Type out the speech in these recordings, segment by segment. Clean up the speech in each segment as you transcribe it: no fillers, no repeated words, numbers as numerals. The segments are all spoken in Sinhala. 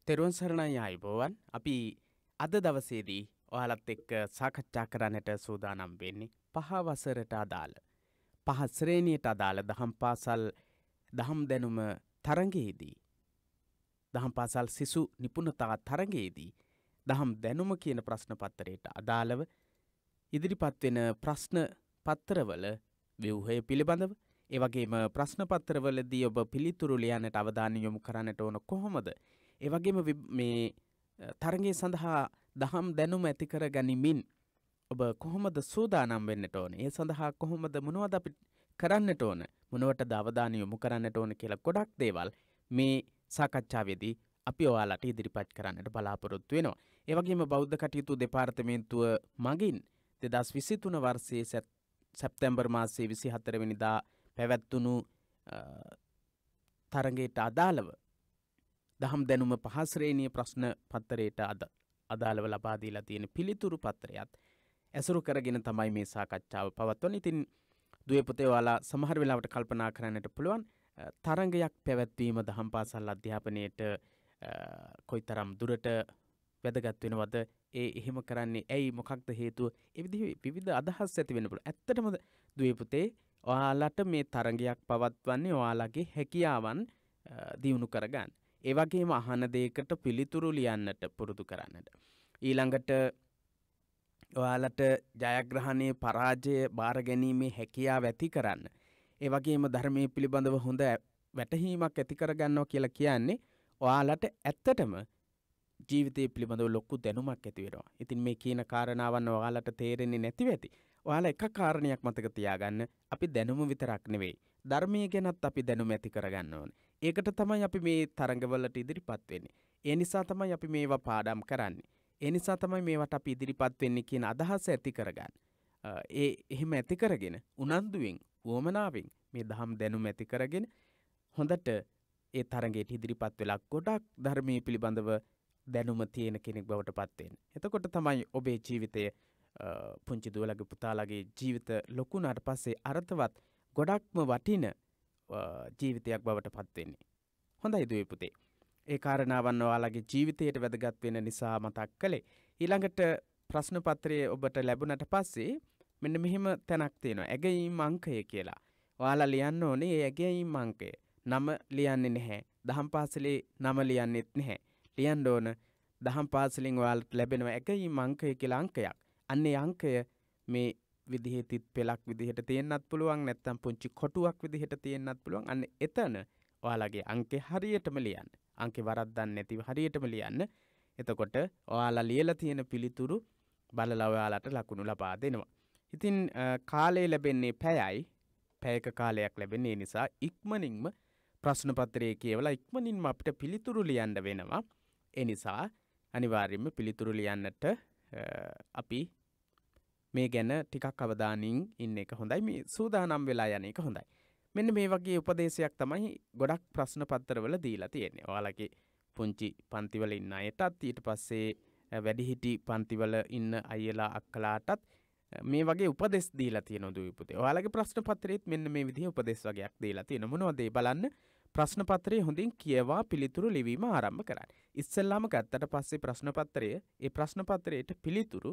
තෙරුවන් සරණයි ආයුබෝවන්. අපි අද දවසේදී ඔයාලත් එක්ක සාකච්ඡා කරන්නට සූදානම් වෙන්නේ පහ වසරට අදාළ පහ ශ්‍රේණියට අදාළ දහම් පාසල් දහම් දැනුම තරඟයේදී දහම් පාසල් සිසු නිපුණතා තරඟයේදී දහම් දැනුම කියන ප්‍රශ්න පත්‍රයට අදාළව ඉදිරිපත් වෙන ප්‍රශ්න පත්‍රවල ව්‍යුහය පිළිබඳව ඒ වගේම ප්‍රශ්න පත්‍රවලදී ඔබ පිළිතුරු ලියන්නට අවධානය යොමු කරන්නට ඕන කොහොමද? ඒ වගේම මේ තරඟය සඳහා දහම් දැනුම ඇති කර ගනිමින් ඔබ කොහොමද සූදානම් වෙන්නට ඕන? ඒ සඳහා කොහොමද මොනවද අපි කරන්නට ඕන? මොනවටද අවධානය යොමු කරන්නට ඕන කියලා ගොඩක් දේවල් මේ සාකච්ඡාවේදී අපි ඔයාලට ඉදිරිපත් කරන්නට බලාපොරොත්තු වෙනවා. ඒ වගේම බෞද්ධ කටයුතු දෙපාර්තමේන්තුව මගින් 2023 වර්ෂයේ සැප්තැම්බර් මාසයේ 24 වෙනිදා පැවැත්වුණු තරඟයට අදාළව දහම් දැනුම පහ ශ්‍රේණිය ප්‍රශ්න පත්‍රයට අදාළව ලබා දීලා තියෙන පිළිතුරු පත්‍රයත් ඇසුරු කරගෙන තමයි මේ සාකච්ඡාව පවත්වන්නේ. ඉතින් දුවේ පුතේ ඔයාලා සමහර වෙලාවට කල්පනා කරන්නට පුළුවන් තරඟයක් පැවැත්වීම දහම් පාසල් අධ්‍යාපනයේට කොයිතරම් දුරට වැදගත් වෙනවද? එහෙම කරන්නේ ඇයි? මොකක්ද හේතුව? ඒ විදිහේ විවිධ අදහස් ඇති වෙන්න පුළුවන්. ඇත්තටම දුවේ පුතේ ඔයාලට මේ තරඟයක් පවත්වන්නේ ඔයාලගේ හැකියාවන් දියුණු කරගන්න. ඒ වගේම අහන දෙයකට පිළිතුරු ලියන්නට පුරුදු කරන්නට. ඊළඟට ඔයාලට ජයග්‍රහණයේ පරාජය බාර ගැනීමේ හැකියාව ඇති කරන්න. ඒ වගේම ධර්මයේ පිළිබඳව හොඳ වැටහීමක් ඇති කරගන්නවා කියලා කියන්නේ ඔයාලට ඇත්තටම ජීවිතය පිළිබඳව ලොකු දැනුමක් ඇති වෙනවා. ඉතින් මේ කියන කාරණාවන් ඔයාලට තේරෙන්නේ නැති වෙති. ඔයාලා එක කාරණයක් මතක තියාගන්න. අපි දැනුම විතරක් නෙවෙයි. ධර්මයේ ගැනත් අපි දැනුම ඇති කරගන්න ඕනේ. ඒකට තමයි අපි මේ තරඟවලට ඉදිරිපත් වෙන්නේ. ඒ නිසා තමයි අපි මේවා පාඩම් කරන්නේ. ඒ නිසා තමයි මේවට අපි ඉදිරිපත් වෙන්නේ කියන අදහස ඇති කරගන්න. එහෙම ඇති කරගෙන උනන්දුවෙන් වොමනාවෙන් මේ දහම් දැනුම ඇති කරගෙන හොඳට ඒ තරඟයට ඉදිරිපත් වෙලා ගොඩක් ධර්මයේ පිළිබඳව දැනුම තියෙන කෙනෙක් බවට පත් වෙන්න. එතකොට තමයි ඔබේ ජීවිතය පුංචි දුවලගේ පුතාලගේ ජීවිත ලොකු වුණාට පස්සේ අර්ථවත් ගොඩක්ම වටින ජීවිතයක් බවට පත් වෙන්නේ. හොඳයි දුවේ පුතේ. ඒ කාරණාවන් ඔයාලගේ ජීවිතයට වැදගත් වෙන නිසා මතක් කළේ. ඊළඟට ප්‍රශ්න පත්‍රයේ ඔබට ලැබුණට පස්සේ මෙන්න මෙහෙම තැනක් තියෙනවා. ඇගයීම් අංකය කියලා. ඔයාලා ලියන්න ඕනේ ඒ ඇගයීම් අංකය. නම ලියන්නේ නැහැ. දහම් පාසලේ නම ලියන්නෙත් නැහැ. ලියන්න ඕන දහම් පාසලෙන් ඔයාලට ලැබෙනවා ඇගයීම් අංකය කියලා අංකයක්. අන්නේ අංකය මේ විදිහේ තිත් පෙලක් විදිහට තියෙන්නත් පුළුවන්, නැත්නම් පුංචි කොටුවක් විදිහට තියෙන්නත් පුළුවන්. අන්න එතන ඔයාලගේ අංකේ හරියටම ලියන්න. අංකේ වරද්දන්නේ නැතිව හරියටම ලියන්න. එතකොට ඔයාලා ලියලා තියෙන පිළිතුරු බලලා ඔයාලට ලකුණු ලබා දෙනවා. ඉතින් කාලය ලැබෙන්නේ පැයයි. පැයක කාලයක් ලැබෙන්නේ නිසා ඉක්මනින්ම ප්‍රශ්න පත්‍රයේ කියවලා ඉක්මනින්ම අපිට පිළිතුරු ලියන්න වෙනවා. ඒ නිසා අනිවාර්යයෙන්ම පිළිතුරු ලියන්නට අපි මේ ගැන ටිකක් අවධානයෙන් ඉන්න එක හොඳයි. මේ සූදානම් වෙලා යන එක හොඳයි. මෙන්න මේ වගේ උපදේශයක් තමයි ගොඩක් ප්‍රශ්න පත්‍රවල දීලා තියෙන්නේ. ඔයාලගේ පුංචි පන්තිවල ඉන්න අයටත් ඊට පස්සේ වැඩිහිටි පන්තිවල ඉන්න අයියලා අක්කලාටත් මේ වගේ උපදෙස් දීලා තියෙනවා දුවේ පුතේ. ඔයාලගේ ප්‍රශ්න පත්‍රයේත් මෙන්න මේ විදිහේ උපදෙස් වගේක් දීලා තියෙනවා. මොනවද ඒ බලන්න. ප්‍රශ්න පත්‍රයේ හොඳින් කියවා පිළිතුරු ලිවීම ආරම්භ කරන්න. ඉස්සෙල්ලාම ගත්තට පස්සේ ප්‍රශ්න පත්‍රය ඒ ප්‍රශ්න පත්‍රයට පිළිතුරු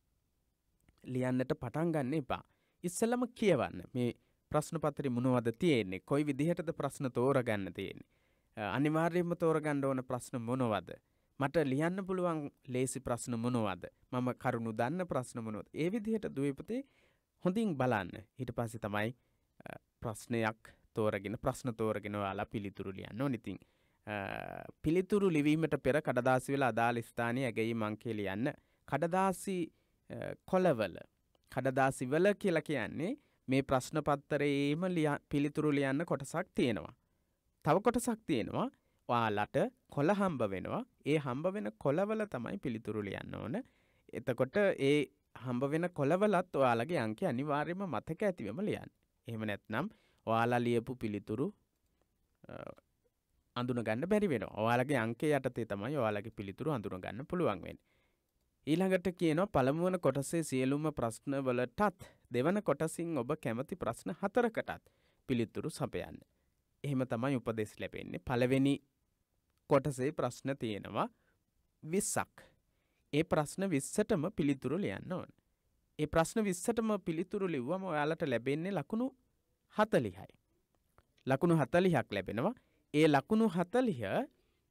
ලියන්නට පටන් ගන්න එපා. ඉස්සෙල්ලාම කියවන්න. මේ ප්‍රශ්න පත්‍රේ මොනවද තියෙන්නේ? කොයි විදිහටද ප්‍රශ්න තෝරගන්න තියෙන්නේ? අනිවාර්යයෙන්ම තෝරගන්න ඕන ප්‍රශ්න මොනවද? මට ලියන්න පුළුවන් ලේසි ප්‍රශ්න මොනවද? මම කරුණු දන්න ප්‍රශ්න මොනවද? ඒ විදිහට දුවේ පුතේ හොඳින් බලන්න. ඊට පස්සේ තමයි ප්‍රශ්නයක් තෝරගෙන ප්‍රශ්න තෝරගෙන ඔයාලා පිළිතුරු ලියන්න ඕනේ. ඉතින් පිළිතුරු ලිවීමට පෙර කඩදාසි වල අදාළ ස්ථානයේ ඇගයීම් අංකය ලියන්න. කඩදාසි කොළවල කඩදාසි වල කියලා කියන්නේ මේ ප්‍රශ්න පත්‍රයේම පිළිතුරු ලියන්න කොටසක් තියෙනවා. තව කොටසක් තියෙනවා ඔයාලට කොළ හම්බ වෙනවා. ඒ හම්බ වෙන කොළවල තමයි පිළිතුරු ලියන්න ඕන. එතකොට ඒ හම්බ වෙන කොළවලත් ඔයාලගේ අංකය අනිවාර්යයෙන්ම මතක ඇතිවම ලියන්න. එහෙම නැත්නම් ඔයාලා ලියපු පිළිතුරු අඳුන ගන්න බැරි වෙනවා. ඔයාලගේ අංකය යටතේ තමයි ඔයාලගේ පිළිතුරු අඳුන ගන්න පුළුවන් වෙන්නේ. ඊළඟට කියනවා පළමු වන කොටසේ සියලුම ප්‍රශ්න වලටත් දෙවන කොටසින් ඔබ කැමති ප්‍රශ්න 4කටත් පිළිතුරු සපයන්න. එහෙම තමයි උපදෙස් ලැබෙන්නේ. පළවෙනි කොටසේ ප්‍රශ්න තියෙනවා 20ක්. ඒ ප්‍රශ්න 20ටම පිළිතුරු ලියන්න ඕන. ඒ ප්‍රශ්න 20ටම පිළිතුරු ලිව්වම ඔයාලට ලැබෙන්නේ ලකුණු 40යි. ලකුණු 40ක් ලැබෙනවා. ඒ ලකුණු 40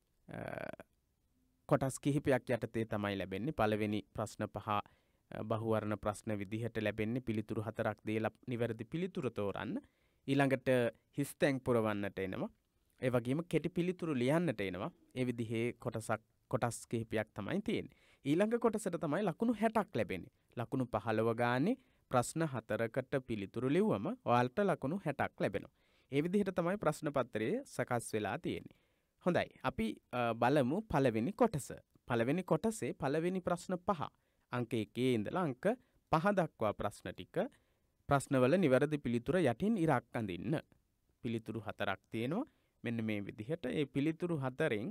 කොටස් කිහිපයක් යටතේ තමයි ලැබෙන්නේ. පළවෙනි ප්‍රශ්න 5 බහුවර්ණ ප්‍රශ්න විදිහට ලැබෙන්නේ. පිළිතුරු 4ක් දීලා නිවැරදි පිළිතුර තෝරන්න. ඊළඟට හිස්තැන් පුරවන්නට එනවා. ඒ වගේම කෙටි පිළිතුරු ලියන්නට එනවා. ඒ විදිහේ කොටස් කිහිපයක් තමයි තියෙන්නේ. ඊළඟ කොටසට තමයි ලකුණු 60ක් ලැබෙන්නේ. ලකුණු 15 ගානේ ප්‍රශ්න 4කට පිළිතුරු ලිව්වම ඔයාලට ලකුණු 60ක් ලැබෙනවා. ඒ විදිහට තමයි ප්‍රශ්න පත්‍රයේ සකස් වෙලා තියෙන්නේ. හොඳයි. අපි බලමු පළවෙනි කොටස. පළවෙනි කොටසේ පළවෙනි ප්‍රශ්න 5 අංක 1 ඉඳලා අංක 5 දක්වා ප්‍රශ්න ටික ප්‍රශ්නවල නිවැරදි පිළිතුර යටින් ඉරක් අඳින්න. පිළිතුරු 4ක් තියෙනවා. මෙන්න මේ විදිහට ඒ පිළිතුරු 4න්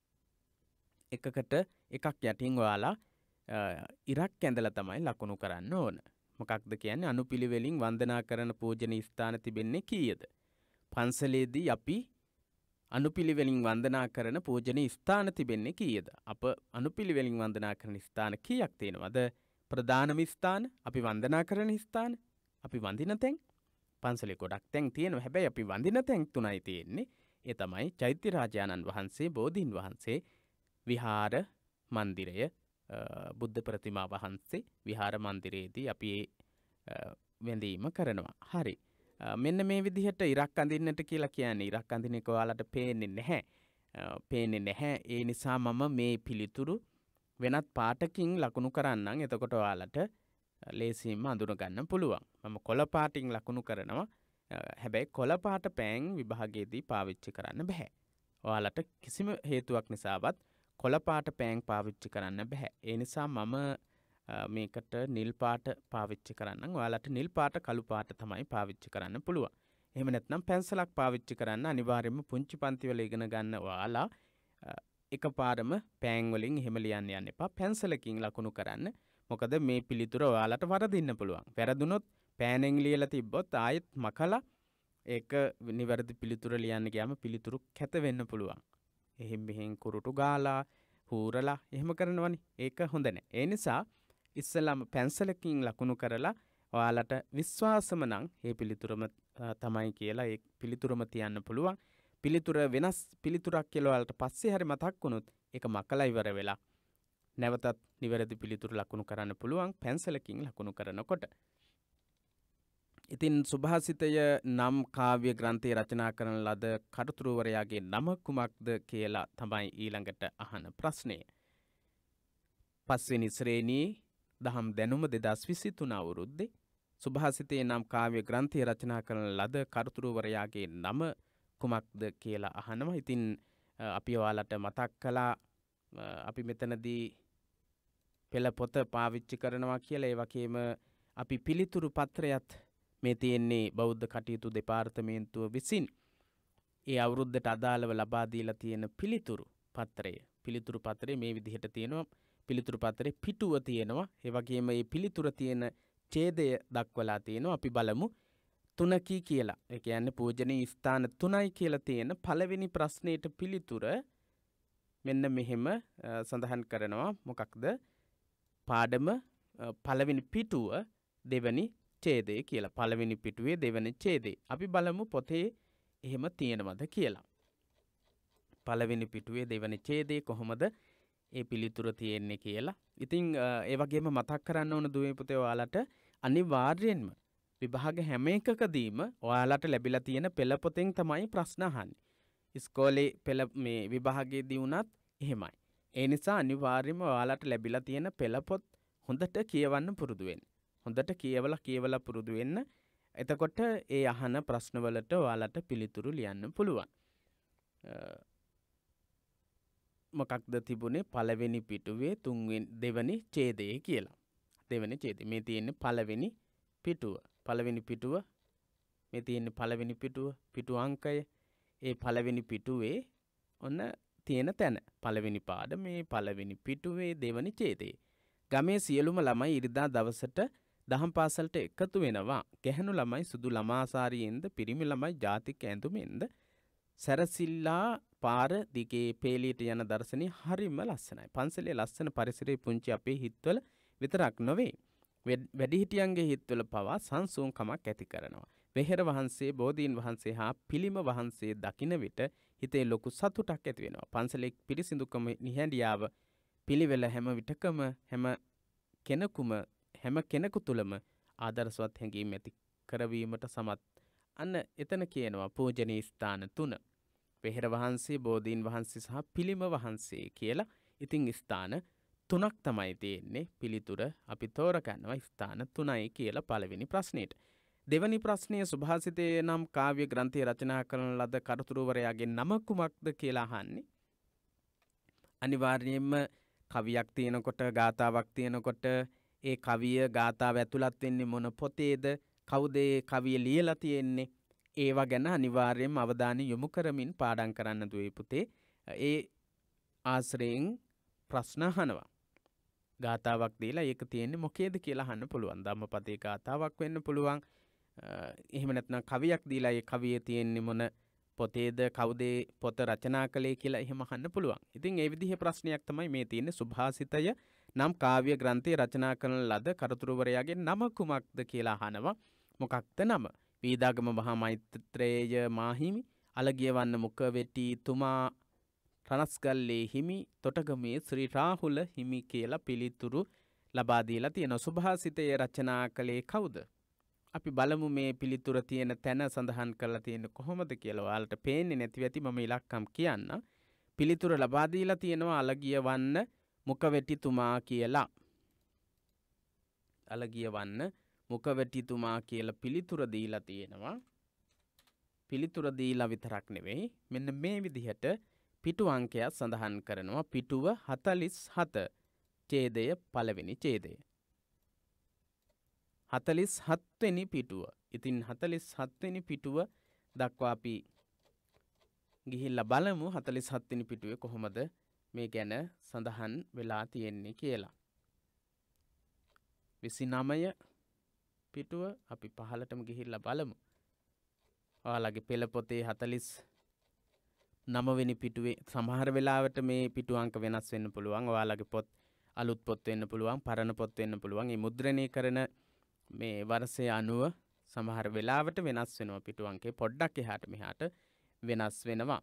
එකකට එකක් යටින් ඔයාලා ඉරක් ඇඳලා තමයි ලකුණු කරන්න ඕන. මොකක්ද කියන්නේ? අනුපිළිවෙලින් වන්දනා කරන පූජනීය ස්ථාන තිබෙන්නේ කීයද? පන්සලේදී අපි අනුපිළිවෙලින් වන්දනා කරන පූජනීය ස්ථාන තිබෙන්නේ කීයද? අප අනුපිළිවෙලින් වන්දනා කරන ස්ථාන කීයක් තියෙනවද? ප්‍රධානම ස්ථාන, අපි වන්දනා කරන ස්ථාන, අපි වඳින තැන්. පන්සලේ ගොඩක් තැන් තියෙනවා. හැබැයි අපි වඳින තැන් 3යි තියෙන්නේ. ඒ තමයි චෛත්‍ය රාජානන් වහන්සේ, බෝධීන් වහන්සේ, විහාර මන්දිරය, බුද්ධ ප්‍රතිමා වහන්සේ විහාර මන්දිරයේදී අපි වැඳීම කරනවා. හරි. මෙන්න මේ විදිහට ඉරක් අඳින්නට කියලා කියන්නේ. ඉරක් අඳින එක ඔයාලට පේන්නේ නැහැ. පේන්නේ නැහැ. ඒ නිසා මම මේ පිළිතුරු වෙනත් පාටකින් ලකුණු කරන්නම්. එතකොට ඔයාලට ලේසියෙන්ම අඳුන ගන්න පුළුවන්. මම කොළ පාටින් ලකුණු කරනවා. හැබැයි කොළ පාට පෑන් විභාගයේදී පාවිච්චි කරන්න බෑ. ඔයාලට කිසිම හේතුවක් නිසාවත් කොළ පාට පෑන් පාවිච්චි කරන්න බෑ. ඒ නිසා මම මේකට නිල් පාට පාවිච්චි කරන්නම්. ඔයාලට නිල් පාට කළු පාට තමයි පාවිච්චි කරන්න පුළුවන්. එහෙම නැත්නම් පැන්සලක් පාවිච්චි කරන්න අනිවාර්යයෙන්ම පුංචි පන්ති වල ඉගෙන ගන්න ඔයාලා එකපාරම පෑන් වලින් එහෙම ලියන්න යන්න එපා. පැන්සලකින් ලකුණු කරන්න. මොකද මේ පිළිතුර ඔයාලට වරදින්න පුළුවන්. වැරදුනොත් පෑනෙන් ලියලා තිබ්බොත් ආයෙත් මකලා ඒක නිවැරදි පිළිතුර ලියන්න ගියාම පිළිතුරු කැත වෙන්න පුළුවන්. එහෙන් මෙහෙන් කුරුටු ගාලා හූරලා එහෙම කරනවනේ. ඒක හොඳ නැහැ. ඒ නිසා ඉස්සෙල්ලාම පැන්සලකින් ලකුණු කරලා ඔයාලට විශ්වාසම නම් මේ පිළිතුරම තමයි කියලා ඒ පිළිතුරම තියන්න පුළුවන්. පිළිතුර වෙනස් පිළිතුරක් කියලා ඔයාලට පස්සේ හරි මතක් වුණොත් ඒක මකලා ඉවර වෙලා නැවතත් නිවැරදි පිළිතුරු ලකුණු කරන්න පුළුවන් පැන්සලකින් ලකුණු කරනකොට. ඉතින් සුභාසිතය නම් කාව්‍ය ග්‍රන්ථය රචනා කරන ලද කටුතුරුවරයාගේ නම කුමක්ද කියලා තමයි ඊළඟට අහන ප්‍රශ්නය. 5 වෙනි ශ්‍රේණියේ දහම් දැනුම 2023 අවුරුද්දේ සුභාසිතේ නම් කාව්‍ය ග්‍රන්ථය රචනා කරන ලද කටුතුරුවරයාගේ නම කුමක්ද කියලා අහනවා. ඉතින් අපි ඔයාලට මතක් කළා අපි මෙතනදී පෙළ පොත පාවිච්චි කරනවා කියලා. ඒ වගේම අපි පිළිතුරු පත්‍රයත් මේ තියෙන්නේ බෞද්ධ කටයුතු දෙපාර්තමේන්තුව විසින් ඒ අවුරුද්දට අදාළව ලබා දීලා තියෙන පිළිතුරු පත්‍රය. පිළිතුරු පත්‍රය මේ විදිහට තියෙනවා. පිළිතුරු පත්‍රේ පිටුව තියෙනවා. ඒ වගේම මේ පිළිතුර තියෙන ඡේදය දක්වලා තියෙනවා. අපි බලමු 3 කියලා. ඒ කියන්නේ පූජනීය ස්ථාන 3යි කියලා තියෙන පළවෙනි ප්‍රශ්නෙට පිළිතුර මෙන්න මෙහෙම සඳහන් කරනවා. මොකක්ද? පාඩම පළවෙනි පිටුව දෙවෙනි ඡේදය කියලා. පළවෙනි පිටුවේ දෙවෙනි ඡේදය. අපි බලමු පොතේ එහෙම තියෙනවද කියලා. පළවෙනි පිටුවේ දෙවෙනි ඡේදය කොහොමද ඒ පිළිතුර තියෙන්නේ කියලා. ඉතින් ඒ වගේම මතක් කරන්න ඕන දුවේ පුතේ ඔයාලට අනිවාර්යෙන්ම විභාග හැම එකකදීම ඔයාලට ලැබිලා තියෙන පෙළ පොතෙන් තමයි ප්‍රශ්න අහන්නේ. ඉස්කෝලේ පෙළ මේ විභාගයේදී වුණත් එහෙමයි. ඒ නිසා අනිවාර්යයෙන්ම ඔයාලට ලැබිලා තියෙන පෙළ පොත් හොඳට කියවන්න පුරුදු වෙන්න. හොඳට කියවලා පුරුදු වෙන්න. එතකොට ඒ අහන ප්‍රශ්නවලට ඔයාලට පිළිතුරු ලියන්න පුළුවන්. මොකක්ද තිබුණේ පළවෙනි පිටුවේ දෙවෙනි ඡේදය කියලා. දෙවෙනි ඡේදය. මේ තියෙන්නේ පළවෙනි පිටුව. පළවෙනි පිටුව මේ තියෙන්නේ පළවෙනි පිටුව. පිටු අංකය ඒ පළවෙනි පිටුවේ ඔන්න තියෙන තැන. පළවෙනි පාඩමේ පළවෙනි පිටුවේ දෙවෙනි ඡේදය. ගමේ සියලුම ළමයි ඉරිදා දවසට දහම් පාසලට එකතු වෙනවා. ගැහැණු ළමයි සුදු ළමාසාරියෙන්ද පිරිමි ළමයි ජාතික ඇඳුමෙන්ද සැරසිල්ලා පාර දිගේ පේලියට යන දර්ශනය හරිම ලස්සනයි. පන්සලේ ලස්සන පරිසරයේ පුංචි අපේ හිත්වල විතරක් නොවේ. වැඩිහිටියන්ගේ හිත්වල පවා සංසුන්කමක් ඇති කරනවා. වෙහෙර වහන්සේ, බෝධීන් වහන්සේ හා පිළිම වහන්සේ දකින විට හිතේ ලොකු සතුටක් ඇති වෙනවා. පන්සලේ පිරිසිදුකම, නිහඬියාව, පිළිවෙල හැම විටකම හැම කෙනෙකු තුළම ආදර්ශවත් හැඟීම් ඇති කරවීමට සමත්. අන්න එතන කියනවා පූජනීය ස්ථාන 3. වෙහෙර වහන්සේ, බෝධීන් වහන්සේ සහ පිළිම වහන්සේ කියලා. ඉතින් ස්ථාන 3ක් තමයි තියෙන්නේ. පිළිතුර අපි තෝරගන්නවා ස්ථාන 3යි කියලා පළවෙනි ප්‍රශ්නෙට. දෙවැනි ප්‍රශ්නය සුභාසිතේ නම් කාව්‍ය ග්‍රන්ථය රචනා කරන ලද කර්තෘවරයාගේ නම කුමක්ද කියලා අහන්නේ. අනිවාර්යයෙන්ම කවියක් තියෙනකොට, ගාථාවක් තියෙනකොට ඒ කවිය, ගාථාව ඇතුළත් වෙන්නේ මොන පොතේද, කවුද ඒ කවිය ලියලා තියෙන්නේ, ඒවා ගැන අනිවාර්යයෙන්ම අවධානය යොමු කරමින් පාඩම් කරන්න දුවේ පුතේ. ඒ ආශ්‍රයෙන් ප්‍රශ්න අහනවා. ගාථාවක් දීලා ඒක තියෙන්නේ මොකේද කියලා අහන්න පුළුවන්. ධම්මපදයේ ගාථාවක් වෙන්න පුළුවන්. එහෙම නැත්නම් කවියක් දීලා ඒ කවියේ තියෙන්නේ මොන පොතේද, කවුද පොත රචනා කළේ කියලා එහෙම අහන්න පුළුවන්. ඉතින් ඒ විදිහේ ප්‍රශ්නයක් තමයි මේ තියෙන්නේ. සුභාසිතය නම් කාව්‍ය ග්‍රන්ථය රචනා කරන ලද කර්තෘවරයාගේ නම කුමක්ද කියලා අහනවා. මොකක්ද නම? වීදාගම මහා මෛත්‍රේය මාහිමි, අලගියවන්න මුඛවෙටි තුමා, රණස්ගල්ලේ හිමි, තොටගමේ ශ්‍රී රාහුල හිමි කියලා පිළිතුරු ලබා දීලා තියෙනවා. සුභාසිතය රචනා කළේ කවුද? අපි බලමු මේ පිළිතුර තියෙන තැන සඳහන් කරලා තියෙන්නේ කොහොමද කියලා. ඔයාලට පේන්නේ නැති වෙති, මම ඉලක්කම් කියන්න. පිළිතුර ලබා දීලා තියෙනවා අලගියවන්න මුඛවෙටිතුමා කියලා. අලගියවන්න මුඛවෙටිතුමා කියලා පිළිතුර දීලා තියෙනවා. පිළිතුර දීලා විතරක් නෙවෙයි, මෙන්න මේ විදිහට පිටු අංකයක් සඳහන් කරනවා. පිටුව 47, ඡේදය පළවෙනි ඡේදය. 47 වෙනි පිටුව. ඉතින් 47 වෙනි පිටුව දක්වා අපි ගිහිල්ලා බලමු 47 වෙනි පිටුවේ කොහොමද මේ ගැන සඳහන් වෙලා තියෙන්නේ කියලා. 29 පිටුව අපි පහළටම ගිහිල්ලා බලමු. ඔයාලගේ පෙළ පොතේ 49 වෙනි පිටුවේ සමහර වෙලාවට මේ පිටු අංක වෙනස් වෙන්න පුළුවන්. ඔයාලගේ පොත් අලුත් පොත් වෙන්න පුළුවන්, පරණ පොත් වෙන්න පුළුවන්. මේ මුද්‍රණය කරන මේ වර්ෂය අනුව සමහර වෙලාවට වෙනස් වෙනවා. පිටු අංකේ පොඩ්ඩක් එහාට මෙහාට වෙනස් වෙනවා.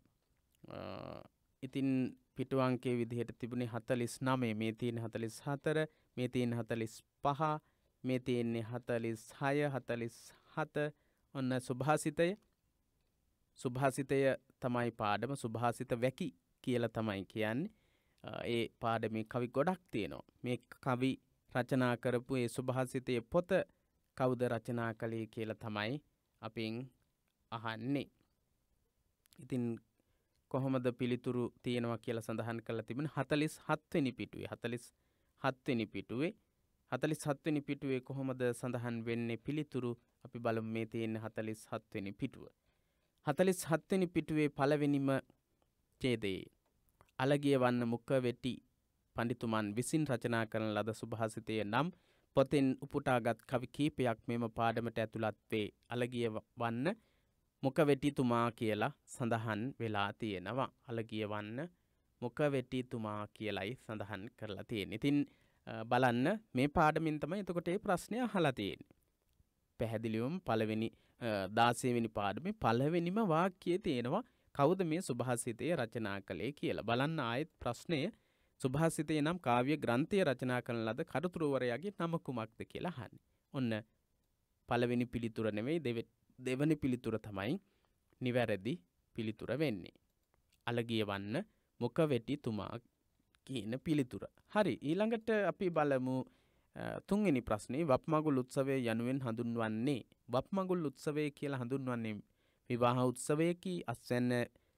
ඉතින් පිටු අංකයේ විදිහට තිබුණේ 49, මේ තියෙන 44, මේ තියෙන 45, මේ තියෙන්නේ 46, 47. ඔන්න සුභාසිතය. සුභාසිතය තමයි පාඩම. සුභාසිත වැකි කියලා තමයි කියන්නේ. ඒ පාඩමේ කවි ගොඩක් තියෙනවා. මේ කවි රචනා කරපු ඒ සුභාසිතයේ පොත කවුද රචනා කළේ කියලා තමයි අපෙන් අහන්නේ. ඉතින් කොහොමද පිළිතුරු තියෙනවා කියලා සඳහන් කරලා තිබුණේ 47 වෙනි පිටුවේ. 47 වෙනි පිටුවේ 47 වෙනි පිටුවේ කොහොමද සඳහන් වෙන්නේ පිළිතුරු? අපි බලමු. මේ තියෙන 47 වෙනි පිටුව. 47 වෙනි පිටුවේ පළවෙනිම ඡේදයේ අලගියවන්න මුඛවෙටි පඬිතුමන් විසින් රචනා කරන ලද සුභාසිතය නම් පොතෙන් උපුටාගත් කවි කීපයක් මෙම පාඩමට ඇතුළත් වේ. අලගියවන්න මුඛවෙටිතුමා කියලා සඳහන් වෙලා තියෙනවා. අලගියවන්න මුඛවෙටිතුමා කියලයි සඳහන් කරලා තියෙන්නේ. ඉතින් බලන්න මේ පාඩමින් තමයි එතකොට මේ ප්‍රශ්නය අහලා තියෙන්නේ. පැහැදිලිවම පළවෙනි 16 වෙනි පාඩමේ පළවෙනිම වාක්‍යයේ තියෙනවා කවුද මේ සුභාසිතය රචනා කළේ කියලා. බලන්න ආයෙත් ප්‍රශ්නය. සුභාසිතේ නම් කාව්‍ය ග්‍රන්ථය රචනා කරන ලද කර්තෘවරයාගේ නම කුමක්ද කියලා අහන්නේ. ඔන්න පළවෙනි පිළිතුර නෙවෙයි, දෙවෙනි පිළිතුර තමයි නිවැරදි පිළිතුර වෙන්නේ. අලගියවන්න මුඛවෙටිතුමා කියන පිළිතුර. හරි, ඊළඟට අපි බලමු තුන්වෙනි ප්‍රශ්නේ. වප්මගුල් උත්සවය යනුවෙන් හඳුන්වන්නේ, වප්මගුල් උත්සවය කියලා හඳුන්වන්නේ විවාහ උත්සවයකි, අස්වැන්න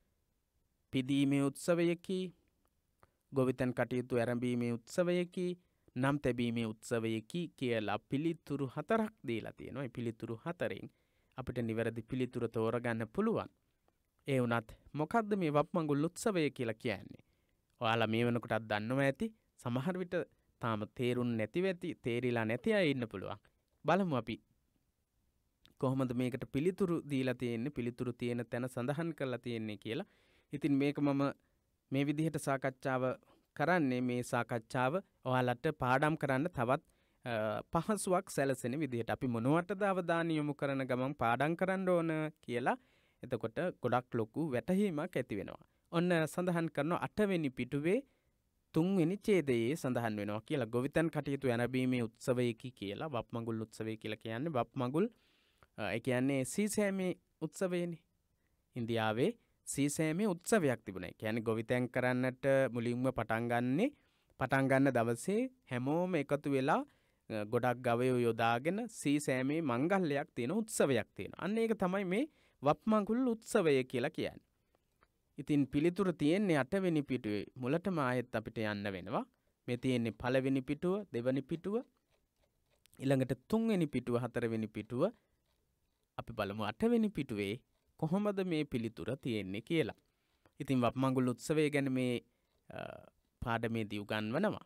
පිදීමේ උත්සවයකි, ගොවිතැන් කටයුතු ආරම්භීමේ උත්සවයකි, නම් තැබීමේ උත්සවයකි කියලා පිළිතුරු 4ක් දීලා තියෙනවා. මේ පිළිතුරු 4න් අපිට නිවැරදි පිළිතුර තෝරගන්න පුළුවන්. ඒ වුණත් මොකද්ද මේ වප්මගුල් උත්සවය කියලා කියන්නේ? ඔයාලා මේ වෙනකොටත් දන්නවා ඇති. සමහර විට තාම තේරුම් නැති වෙති, තේරිලා නැති අය ඉන්න පුළුවන්. බලමු අපි කොහොමද මේකට පිළිතුරු දීලා තියෙන්නේ, පිළිතුරු තියෙන තැන සඳහන් කරලා තියෙන්නේ කියලා. ඉතින් මේක මම මේ විදිහට සාකච්ඡාව කරන්නේ මේ සාකච්ඡාව ඔයාලට පාඩම් කරන්න තවත් පහසුවක් සැලසෙන විදිහට අපි මොනවටද අවධානය යොමු කරන ගමන් පාඩම් කරන්න ඕන කියලා එතකොට ගොඩක් ලොකු වැටහීමක් ඇති වෙනවා. ඔන්න සඳහන් කරන 8 වෙනි පිටුවේ 3 වෙනි ඡේදයේ සඳහන් වෙනවා කියලා ගොවිතැන් කටයුතු ඇරඹීමේ උත්සවයකි කියලා වප්මගුල් උත්සවය කියලා කියන්නේ වප්මගුල් ඒ කියන්නේ සීසෑමේ උත්සවයනේ. ඉන්දියාවේ සීසෑමේ උත්සවයක් තිබුණා. ඒ කියන්නේ ගොවිතැන් කරන්නට මුලින්ම පටන් ගන්න දවසේ හැමෝම එකතු වෙලා ගොඩක් ගවයෝ යොදාගෙන සීසෑමේ මංගල්‍යයක් තියෙන උත්සවයක් තියෙනවා. අන්න ඒක තමයි මේ වප්මගුල් උත්සවය කියලා කියන්නේ. ඉතින් පිළිතුර තියෙන්නේ 8 වෙනි පිටුවේ මුලටම ආයෙත් අපිට යන්න වෙනවා. මේ තියෙන්නේ පළවෙනි පිටුව, දෙවෙනි පිටුව, ඊළඟට 3 වෙනි පිටුව, 4 වෙනි පිටුව. අපි බලමු 8 වෙනි පිටුවේ කොහොමද මේ පිළිතුර තියෙන්නේ කියලා. ඉතින් වප්මගුල් උත්සවය ගැන මේ පාඩමේදී උගන්වනවා.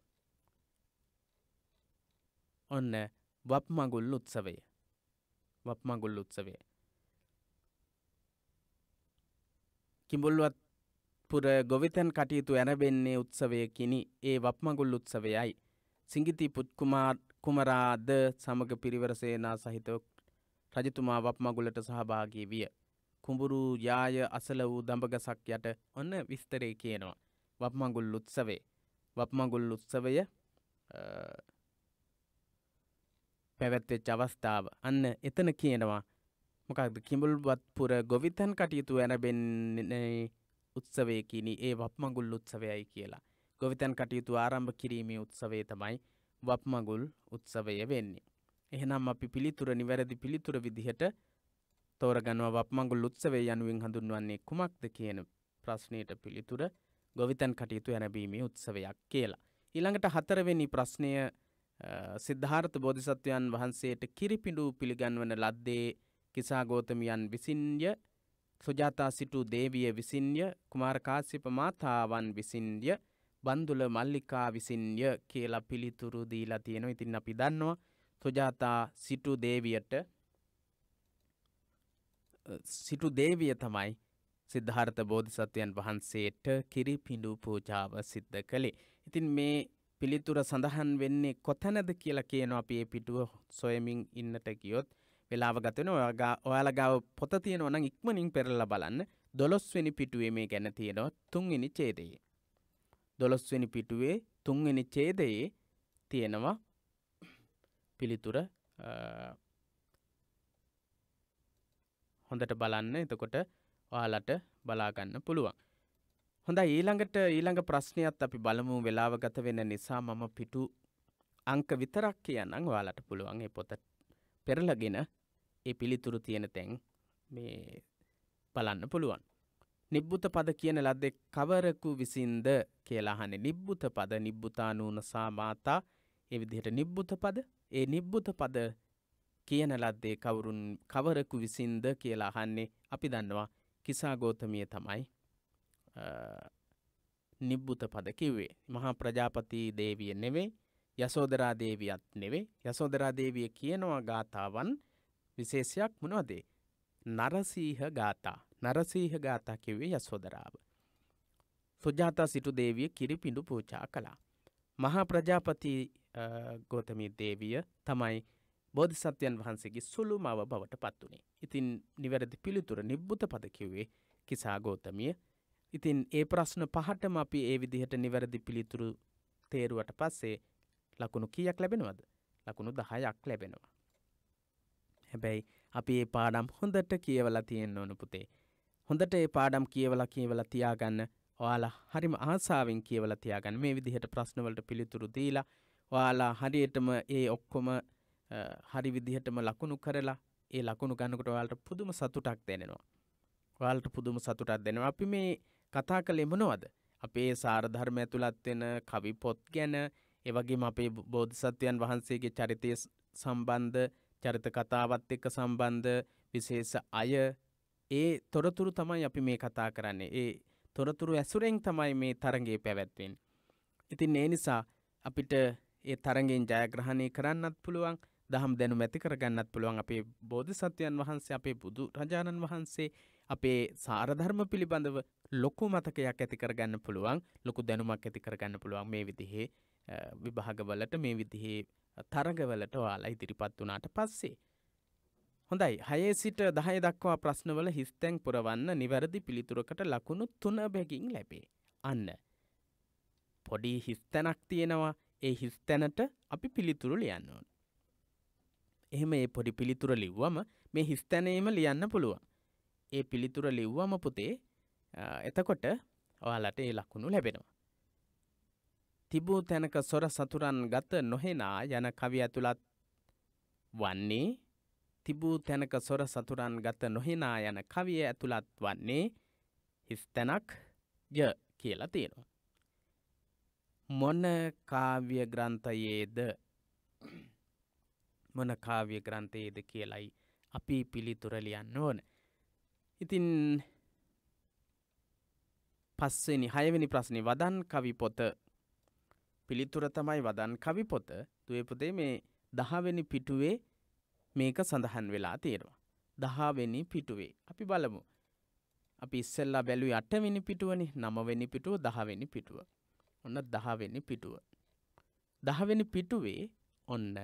ඔන්න වප්මගුල් උත්සවය. වප්මගුල් උත්සවය. කිඹුල්වත් පුර ගොවිතැන් කටයුතු ඇරඹෙන්නේ උත්සවයකිනි. ඒ වප්මගුල් උත්සවයයි. සිඟිති කුමරාද සමග පිරිවර සේනා සහිතව රජතුමා වප්මගුලට සහභාගී විය. කුඹුරු යාය අසල වූ දඹගසක් යට ඔන්න විස්තරේ කියනවා. වප්මගුල් උත්සවය. වප්මගුල් උත්සවය පැවැත්වෙච්ච අවස්ථාව. අන්න එතන කියනවා මොකක්ද කිඹුල්වත් පුර ගොවිතැන් කටයුතු ඇරඹෙන්නේ උත්සවයකිනි. ඒ වප්මගුල් උත්සවයයි කියලා. ගොවිතැන් කටයුතු ආරම්භ කිරීමේ උත්සවය තමයි වප්මගුල් උත්සවය වෙන්නේ. එහෙනම් අපි පිළිතුර නිවැරදි පිළිතුර විදිහට තෝරගන්නවා. වප්මගුල් උත්සවය යනුවෙන් හඳුන්වන්නේ කුමක්ද කියන ප්‍රශ්නයට පිළිතුර ගොවිතැන් කටයුතු ඇරඹීමේ උත්සවයක් කියලා. ඊළඟට 4 වෙනි ප්‍රශ්නය සිද්ධාර්ථ බෝධිසත්වයන් වහන්සේට කිරිපිඬු පිළිගන්වන ලද්දේ කිසා ගෝතමියන් විසින්ය, සුජාතා සිටු දේවිය විසින්ය, කුමාර කාශ්‍යප මාතාවන් විසින්ය, බන්දුල මල්ලිකා විසින්ය කියලා පිළිතුරු දීලා තියෙනවා. ඉතින් අපි දන්නවා සුජාතා සිටු දේවිය තමයි සිද්ධාර්ථ බෝධිසත්වයන් වහන්සේට කිරිපිඬු පූජාව සිද්ධ කළේ. ඉතින් මේ පිළිතුර සඳහන් වෙන්නේ කොතැනද කියලා කියනවා. අපි මේ පිටුව සොයමින් ඉන්නට ගියොත් වෙලාව ගත වෙනවා. ඔයාලා ගාව පොත තියෙනවා නම් ඉක්මනින් පෙරලා බලන්න. 12 වෙනි පිටුවේ මේ ගැන තියෙනවා 3 වෙනි ඡේදයේ. 12 වෙනි පිටුවේ 3 වෙනි ඡේදයේ තියෙනවා පිළිතුර. හොඳට බලන්න. එතකොට ඔයාලට බලා ගන්න පුළුවන්. හොඳයි ඊළඟ ප්‍රශ්නයත් අපි බලමු. වෙලාව ගත වෙන නිසා මම පිටු අංක විතරක් කියන්නම්. ඔයාලට පුළුවන් මේ පොත පෙරලගෙන ඒ පිළිතුරු තියෙන තැන් මේ බලන්න පුළුවන්. නිබ්බුත පද කියන ලද්දේ කවරකු විසින්ද කියලා අහන්නේ. නිබ්බුත පද නිබ්බුතානූනසා මාතා ඒ විදිහට නිබ්බුත පද ඒ නිබ්බුත පද කියන ලද්දේ කවරකු විසින්ද කියලා අහන්නේ. අපි දන්නවා කිසා ගෝතමිය තමයි නිබ්බුත පද කිව්වේ. මහා ප්‍රජාපති දේවිය නෙවෙයි, යසෝදරා දේවියත් නෙවෙයි. යසෝදරා දේවිය කියනවා ගාථාවන් විශේෂයක් මොනවද? නරසීහ ගාථා. නරසීහ ගාථා කිව්වේ යසෝදරාව. සුජාතා සිටු දේවිය කිරිපිඬු පූජා කළා. මහා ප්‍රජාපති ගෝතමී දේවිය තමයි බෝධිසත්වයන් වහන්සේගේ සුළු මව බවට පත් වුණේ. ඉතින් නිවැරදි පිළිතුර නිබ්බුත පද කිව්වේ කිසා ගෝතමිය. ඉතින් ඒ ප්‍රශ්න පහටම අපි ඒ විදිහට නිවැරදි පිළිතුරු තේරුවට පස්සේ ලකුණු කීයක් ලැබෙනවද? ලකුණු 10ක් ලැබෙනවා. හැබැයි අපි මේ පාඩම් හොඳට කියවලා තියෙන්න ඕන පුතේ. හොඳට මේ පාඩම් කියවලා තියාගන්න. ඔයාලා හරිම ආසාවෙන් කියවලා තියාගන්න. මේ විදිහට ප්‍රශ්න වලට පිළිතුරු දීලා ඔයාලා හරියටම ඒ ඔක්කොම හරි විදිහටම ලකුණු කරලා ඒ ලකුණු ගන්නකොට ඔයාලට පුදුම සතුටක් දැනෙනවා. අපි මේ කතා කළේ මොනවද? අපේ සාර ධර්ම ඇතුළත් වෙන කවි පොත් ගැන, ඒ වගේම අපේ බෝධිසත්වයන් වහන්සේගේ චරිතය සම්බන්ධ, චරිත කතාවත් එක්ක සම්බන්ධ විශේෂ අය, ඒ තොරතුරු තමයි අපි මේ කතා කරන්නේ. ඒ තොරතුරු ඇසුරෙන් තමයි මේ තරඟේ පැවැත්වෙන්නේ. ඉතින් ඒ නිසා අපිට ඒ තරඟෙන් ජයග්‍රහණය කරන්නත් පුළුවන්, දහම් දැනුම ඇති කරගන්නත් පුළුවන්. අපේ බෝධිසත්වයන් වහන්සේ, අපේ බුදු රජාණන් වහන්සේ අපේ සාරධර්ම පිළිබඳව ලොකු මතකයක් ඇති කරගන්න පුළුවන්, ලොකු දැනුමක් ඇති කරගන්න පුළුවන් මේ විදිහේ විභාගවලට, මේ විදිහේ තරගවලට ඔයාලා ඉදිරිපත් වුණාට පස්සේ. හොඳයි, 6 සිට 10 දක්වා ප්‍රශ්නවල හිස්තැන් පුරවන්න නිවැරදි පිළිතුරකට ලකුණු 3 බැගින් ලැබේ. අන්න පොඩි හිස්තැනක් තියෙනවා. ඒ හිස්තැනට අපි පිළිතුරු ලියන්න ඕන. එහෙම මේ පොඩි පිළිතුර ලිව්වම මේ හිස්තැනේම ලියන්න පුළුවන්. ඒ පිළිතුර ලිව්වම පුතේ එතකොට ඔයාලට ඒ ලකුණු ලැබෙනවා. තිබූ තැනක සොර සතුරන් ගත නොහෙනා යන කවිය ඇතුළත් වන්නේ තිබූ තැනක සොර සතුරන් ගත නොහෙනා යන කවිය ඇතුළත් වන්නේ හිස්තැනක් ය කියලා තියෙනවා. මොන කාව්‍ය ග්‍රන්ථයේද මොන කාව්‍ය ග්‍රන්ථයේද කියලයි අපි පිළිතුර ලියන්න ඕන. ඉතින් 6වෙනි ප්‍රශ්නේ වදන් කවි පොත පිළිතුර තමයි වදන් කවි පොත. දුවේ පුතේ මේ 10 වෙනි පිටුවේ මේක සඳහන් වෙලා තියෙනවා. 10 වෙනි පිටුවේ අපි බලමු. අපි ඉස්සෙල්ලා බැලුවේ 8 වෙනි පිටුවනේ, 9 වෙනි පිටුව, 10 වෙනි පිටුව. ඔන්න 10 වෙනි පිටුව. 10 වෙනි පිටුවේ ඔන්න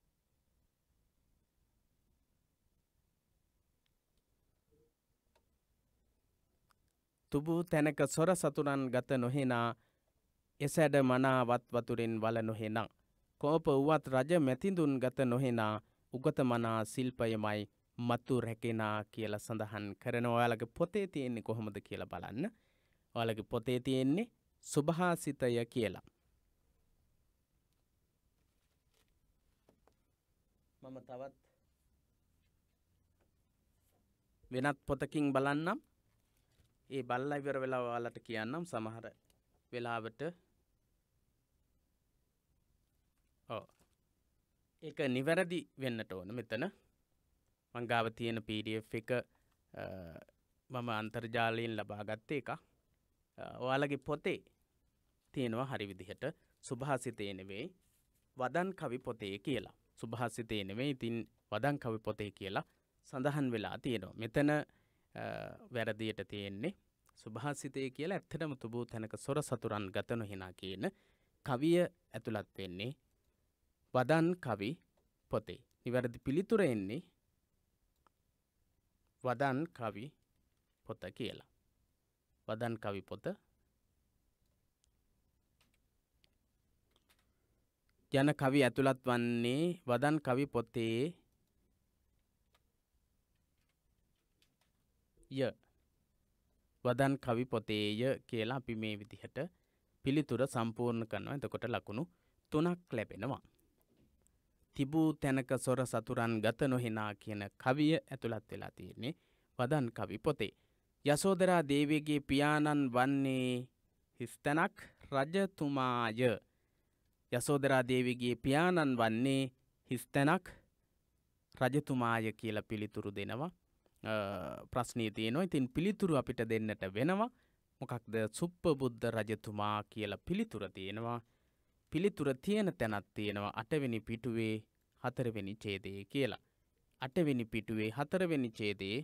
තුබූ තැනක සොර සතුරන් ගත නොහෙනා එසැඩ මනාවත් වතුරෙන් වල නොහෙනා කෝප වුවත් රජ මැතිඳුන් ගත නොහෙනා උගත මනා ශිල්පයමයි මතු රැකෙනා කියලා සඳහන් කරන. ඔයාලගේ පොතේ තියෙන්නේ කොහොමද කියලා බලන්න. ඔයාලගේ පොතේ තියෙන්නේ සුභාසිතය කියලා. මම තවත් වෙනත් පොතකින් බලන්නම්. ඒ බල්ලා ඉවර වෙලා ඔයාලට කියන්නම්. සමහර වෙලාවට ඒක නිවැරදි වෙන්නට ඕන. මෙතන මං ගාව තියෙන PDF එක මම අන්තර්ජාලයෙන් ලබා ගත්තේ එක. ඔයාලගේ පොතේ තියෙනවා හරි විදිහට සුභාසිතේ නෙවෙයි වදන් කවි පොතේ කියලා. සුභාසිතේ නෙවෙයි ඉතින් වදන් කවි පොතේ කියලා සඳහන් වෙලා තියෙනවා. මෙතන වැරදියට තියෙන්නේ සුභාසිතේ කියලා. ඇත්තටම තුබූ තැනක සොර සතුරන් ගත නොහෙනා කියන කවිය ඇතුළත් වෙන්නේ වදන් කවි පොතේ. නිවැරදි පිළිතුර එන්නේ වදන් කවි පොත කියලා. වදන් කවි පොත යන කවි ඇතුළත් වන්නේ වදන් කවි පොතේ ය. වදන් කවි පොතේය කියලා අපි මේ විදිහට පිළිතුර සම්පූර්ණ කරනවා. එතකොට ලකුණු 3ක් ලැබෙනවා. තිබූ තැනක සොර සතුරන් ගත නොහෙනා කියන කවිය ඇතුළත් වෙලා තියෙන්නේ වදන් කවි පොතේ. යසෝදරා දේවියගේ පියාණන් වන්නේ හිස්තැනක් රජතුමාය. යසෝදරා දේවියගේ පියාණන් වන්නේ හිස්තැනක් රජතුමාය කියලා පිළිතුරු දෙනවා. ප්‍රශ්නය තියෙනවා. ඉතින් පිළිතුරු අපිට දෙන්නට වෙනවා. මොකක්ද? සුප්පබුද්ධ රජතුමා කියලා පිළිතුර තියෙනවා. පිළිතුර තියෙන තැනක් තියෙනවා 8 වෙනි පිටුවේ 4 වෙනි ඡේදයේ කියලා. 8 වෙනි පිටුවේ 4 වෙනි ඡේදයේ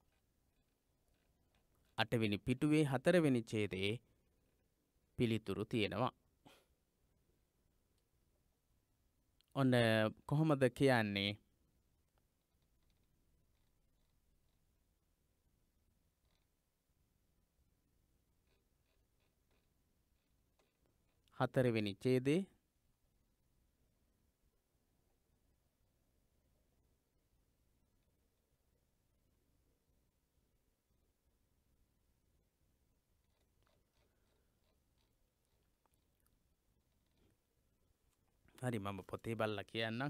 8 වෙනි පිටුවේ 4 වෙනි ඡේදයේ පිළිතුරු තියෙනවා. ඔන්න කොහොමද කියන්නේ? හතරවෙනි ඡේදේ හරි මම පොතේ බලලා කියන්නම්.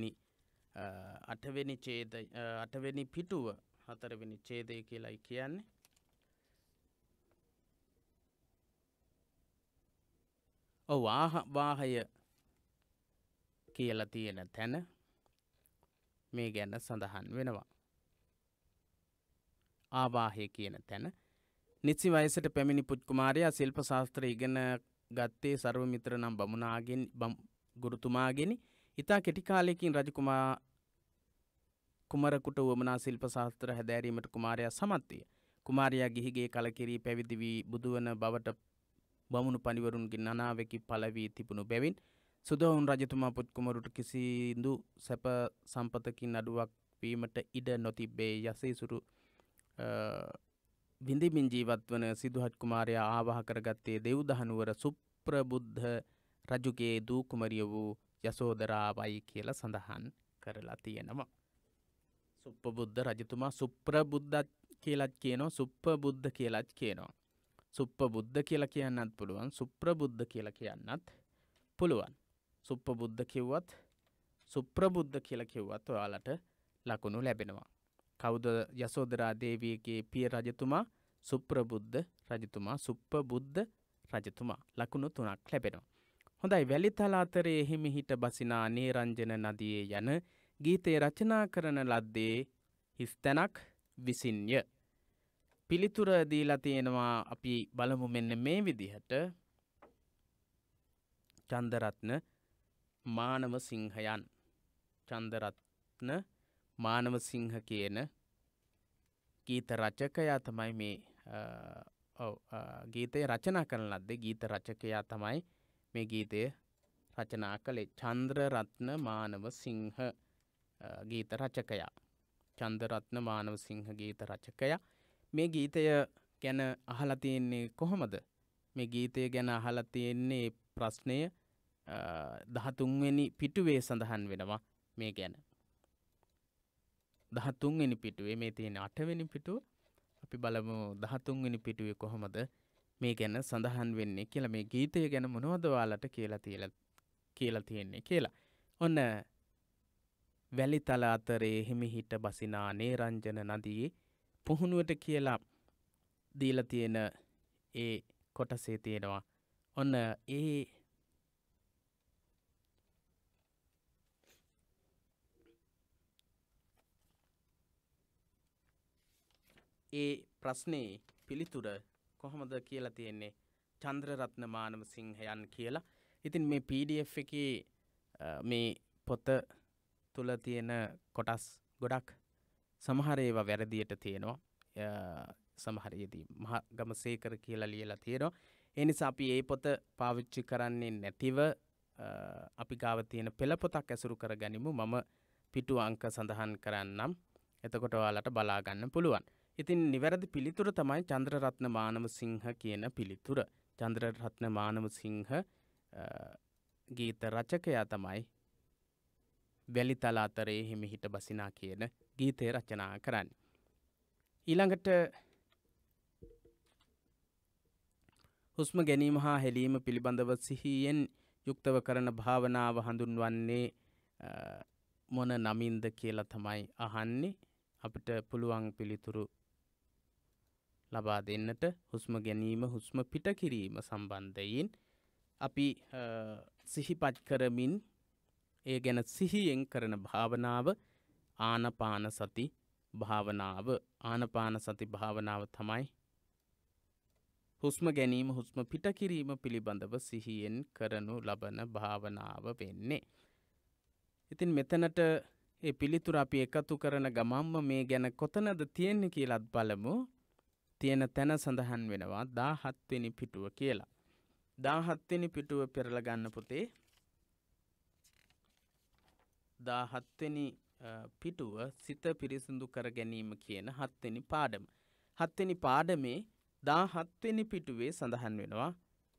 8වෙනි ඡේද 8වෙනි පිටුව 4වෙනි ඡේදය කියලායි කියන්නේ. වාහය කියලා තියෙන තැන මේ ගැන සඳහන් වෙනවා. ආවාහය කියන තැන නිසි වයසට පැමිණි පුත්කුමාරයා ශිල්ප ශාස්ත්‍ර ඉගෙන ගත්තේ සර්වමිත්‍ර නම් බමුණාගෙන් ගුරුතුමාගෙනි. ඉතා කෙටි කාලයකින් කුමරකුට වමනා ශිල්ප ශාස්ත්‍ර හැදෑරීමට කුමාරයා සමත් විය. කුමාරයා ගිහිගේ කලකිරී පැවිදි වී බුදුවන බවට බමුණු පණිවරුන්ගේ නනාවෙකි පළ වී තිබුණු බැවින් සුදොවුන් රජතුමා පුත්කුමරුට කිසිදු සැප සම්පතකින් අඩුවක් වීමට ඉඩ නොතිබේ. යසීසුරු විඳිමින් ජීවත් වන සිදුහත් කුමාරයා ආවාහ කරගත්තේ දෙව්දහනුවර සුප්‍රබුද්ධ රජුගේ දූ කුමරිය වූ යසෝදරාවයි කියලා සඳහන් කරලා තියෙනවා. සුප්පබුද්ධ රජතුමා සුප්‍රබුද්ධ කියලාත් කියනවා, සුප්පබුද්ධ කියලාත් කියනවා. සුප්පබුද්ධ කියලා කියන්නත් පුළුවන්, සුප්‍රබුද්ධ කියලා කියන්නත් පුළුවන්. සුප්පබුද්ධ කිව්වත් සුප්‍රබුද්ධ කියලා කිව්වත් ඔයාලට ලකුණු ලැබෙනවා. කවුද යසෝදරා දේවියගේ පිය රජතුමා? සුප්‍රබුද්ධ රජතුමා, සුප්පබුද්ධ රජතුමා. ලකුණු 3ක් ලැබෙනවා. හොඳයි, වැලිතල අතරේ හිමිහිට බසිනා නේරංජන නදියේ යන ගීතය රචනා කරන ලද්දේ හිස්තැනක් විසින්ය. පිළිතුර දීලා තියෙනවා. අපි බලමු මෙන්න මේ විදිහට. චන්දරත්න මානවසිංහයන්. චන්දරත්න මානවසිංහ කියන ගීත රචකයා තමයි මේ ගීතය රචනා කරන ලද්දේ. ගීත රචකයා තමයි මේ ගීතය රචනා කළේ. චන්ද්‍රරත්න මානවසිංහ ගීත රචකයා. චන්ද්‍රරත්න මානවසිංහ ගීත රචකයා. මේ ගීතය ගැන අහලා තියෙන්නේ කොහොමද? මේ ගීතය ගැන අහලා තියෙන්නේ ප්‍රශ්නය 13 වෙනි පිටුවේ සඳහන් වෙනවා මේ ගැන. 13 වෙනි පිටුවේ මේ තියෙන 8 වෙනි පිටුව. අපි බලමු 13 වෙනි පිටුවේ කොහොමද මේ ගැන සඳහන් වෙන්නේ කියලා. මේ ගීතය ගැන මොනවද ඔයාලට කියලා තියෙන්නේ කියලා. ඔන්න වැලිතල අතරේ හිමිහිට බසිනා නේරංජන නදියේ පුහුණුවට කියලා දීලා තියෙන ඒ කොටසේ තියෙනවා. ඔන්න ඒ ප්‍රශ්නේ පිළිතුර කොහොමද කියලා තියෙන්නේ චන්ද්‍රරත්න මානවසිංහයන් කියලා. ඉතින් මේ PDF එකේ මේ පොත තුල තියෙන කොටස් ගොඩක් සමහර ඒවා වැරදියට තියෙනවා. සමහරයේදී මහගමසේකර කියලා ලියලා තියෙනවා. ඒ නිසා අපි මේ පොත පාවිච්චි කරන්නේ නැතිව අපි ගාව තියෙන පෙළ පොතක් ඇසුරු කරගනිමු. මම පිටු අංක සඳහන් කරන්නම්. එතකොට ඔයාලට බලා ගන්න පුළුවන්. ඉතින් නිවැරදි පිළිතුර තමයි චන්ද්‍රරත්න මානවසිංහ කියන පිළිතුර. චන්ද්‍රරත්න මානවසිංහ ගීත රචකයා තමයි වැලිතල අතරේ හිමිහිට බසිනා කියන ගීතය රචනා කරන්නේ. ඊළඟට හුස්ම ගැනීම හා හෙලීම පිළිබඳව සිහියෙන් යුක්තව කරන භාවනාව හඳුන්වන්නේ මොන නමින්ද කියලා තමයි අහන්නේ. අපිට පුළුවන් පිළිතුරු ලබා දෙන්නට. හුස්ම ගැනීම, හුස්ම පිට කිරීම සම්බන්ධයෙන් අපි සිහිපත් කරමින් ඒ ගැන සිහියෙන් කරන භාවනාව ආනපාන සති භාවනාව. ආනපාන සති භාවනාව තමයි හුස්ම ගැනීම, හුස්ම පිට කිරීම පිළිබඳව සිහියෙන් කරනු ලබන භාවනාව වෙන්නේ. ඉතින් මෙතනට ඒ පිළිතුර අපි එකතු කරන ගමම්ම මේ ගැන කොතනද තියෙන්නේ කියලාත් බලමු. තියෙන තැන සඳහන් වෙනවා 17 වෙනි පිටුව කියලා. 17 වෙනි පිටුව පෙරලා ගන්න පුතේ. 17 වෙනි පිටුව සිත පිරිසිදු කර ගැනීම කියන 7 වෙනි පාඩම. 7 වෙනි පාඩමේ 17 වෙනි පිටුවේ සඳහන් වෙනවා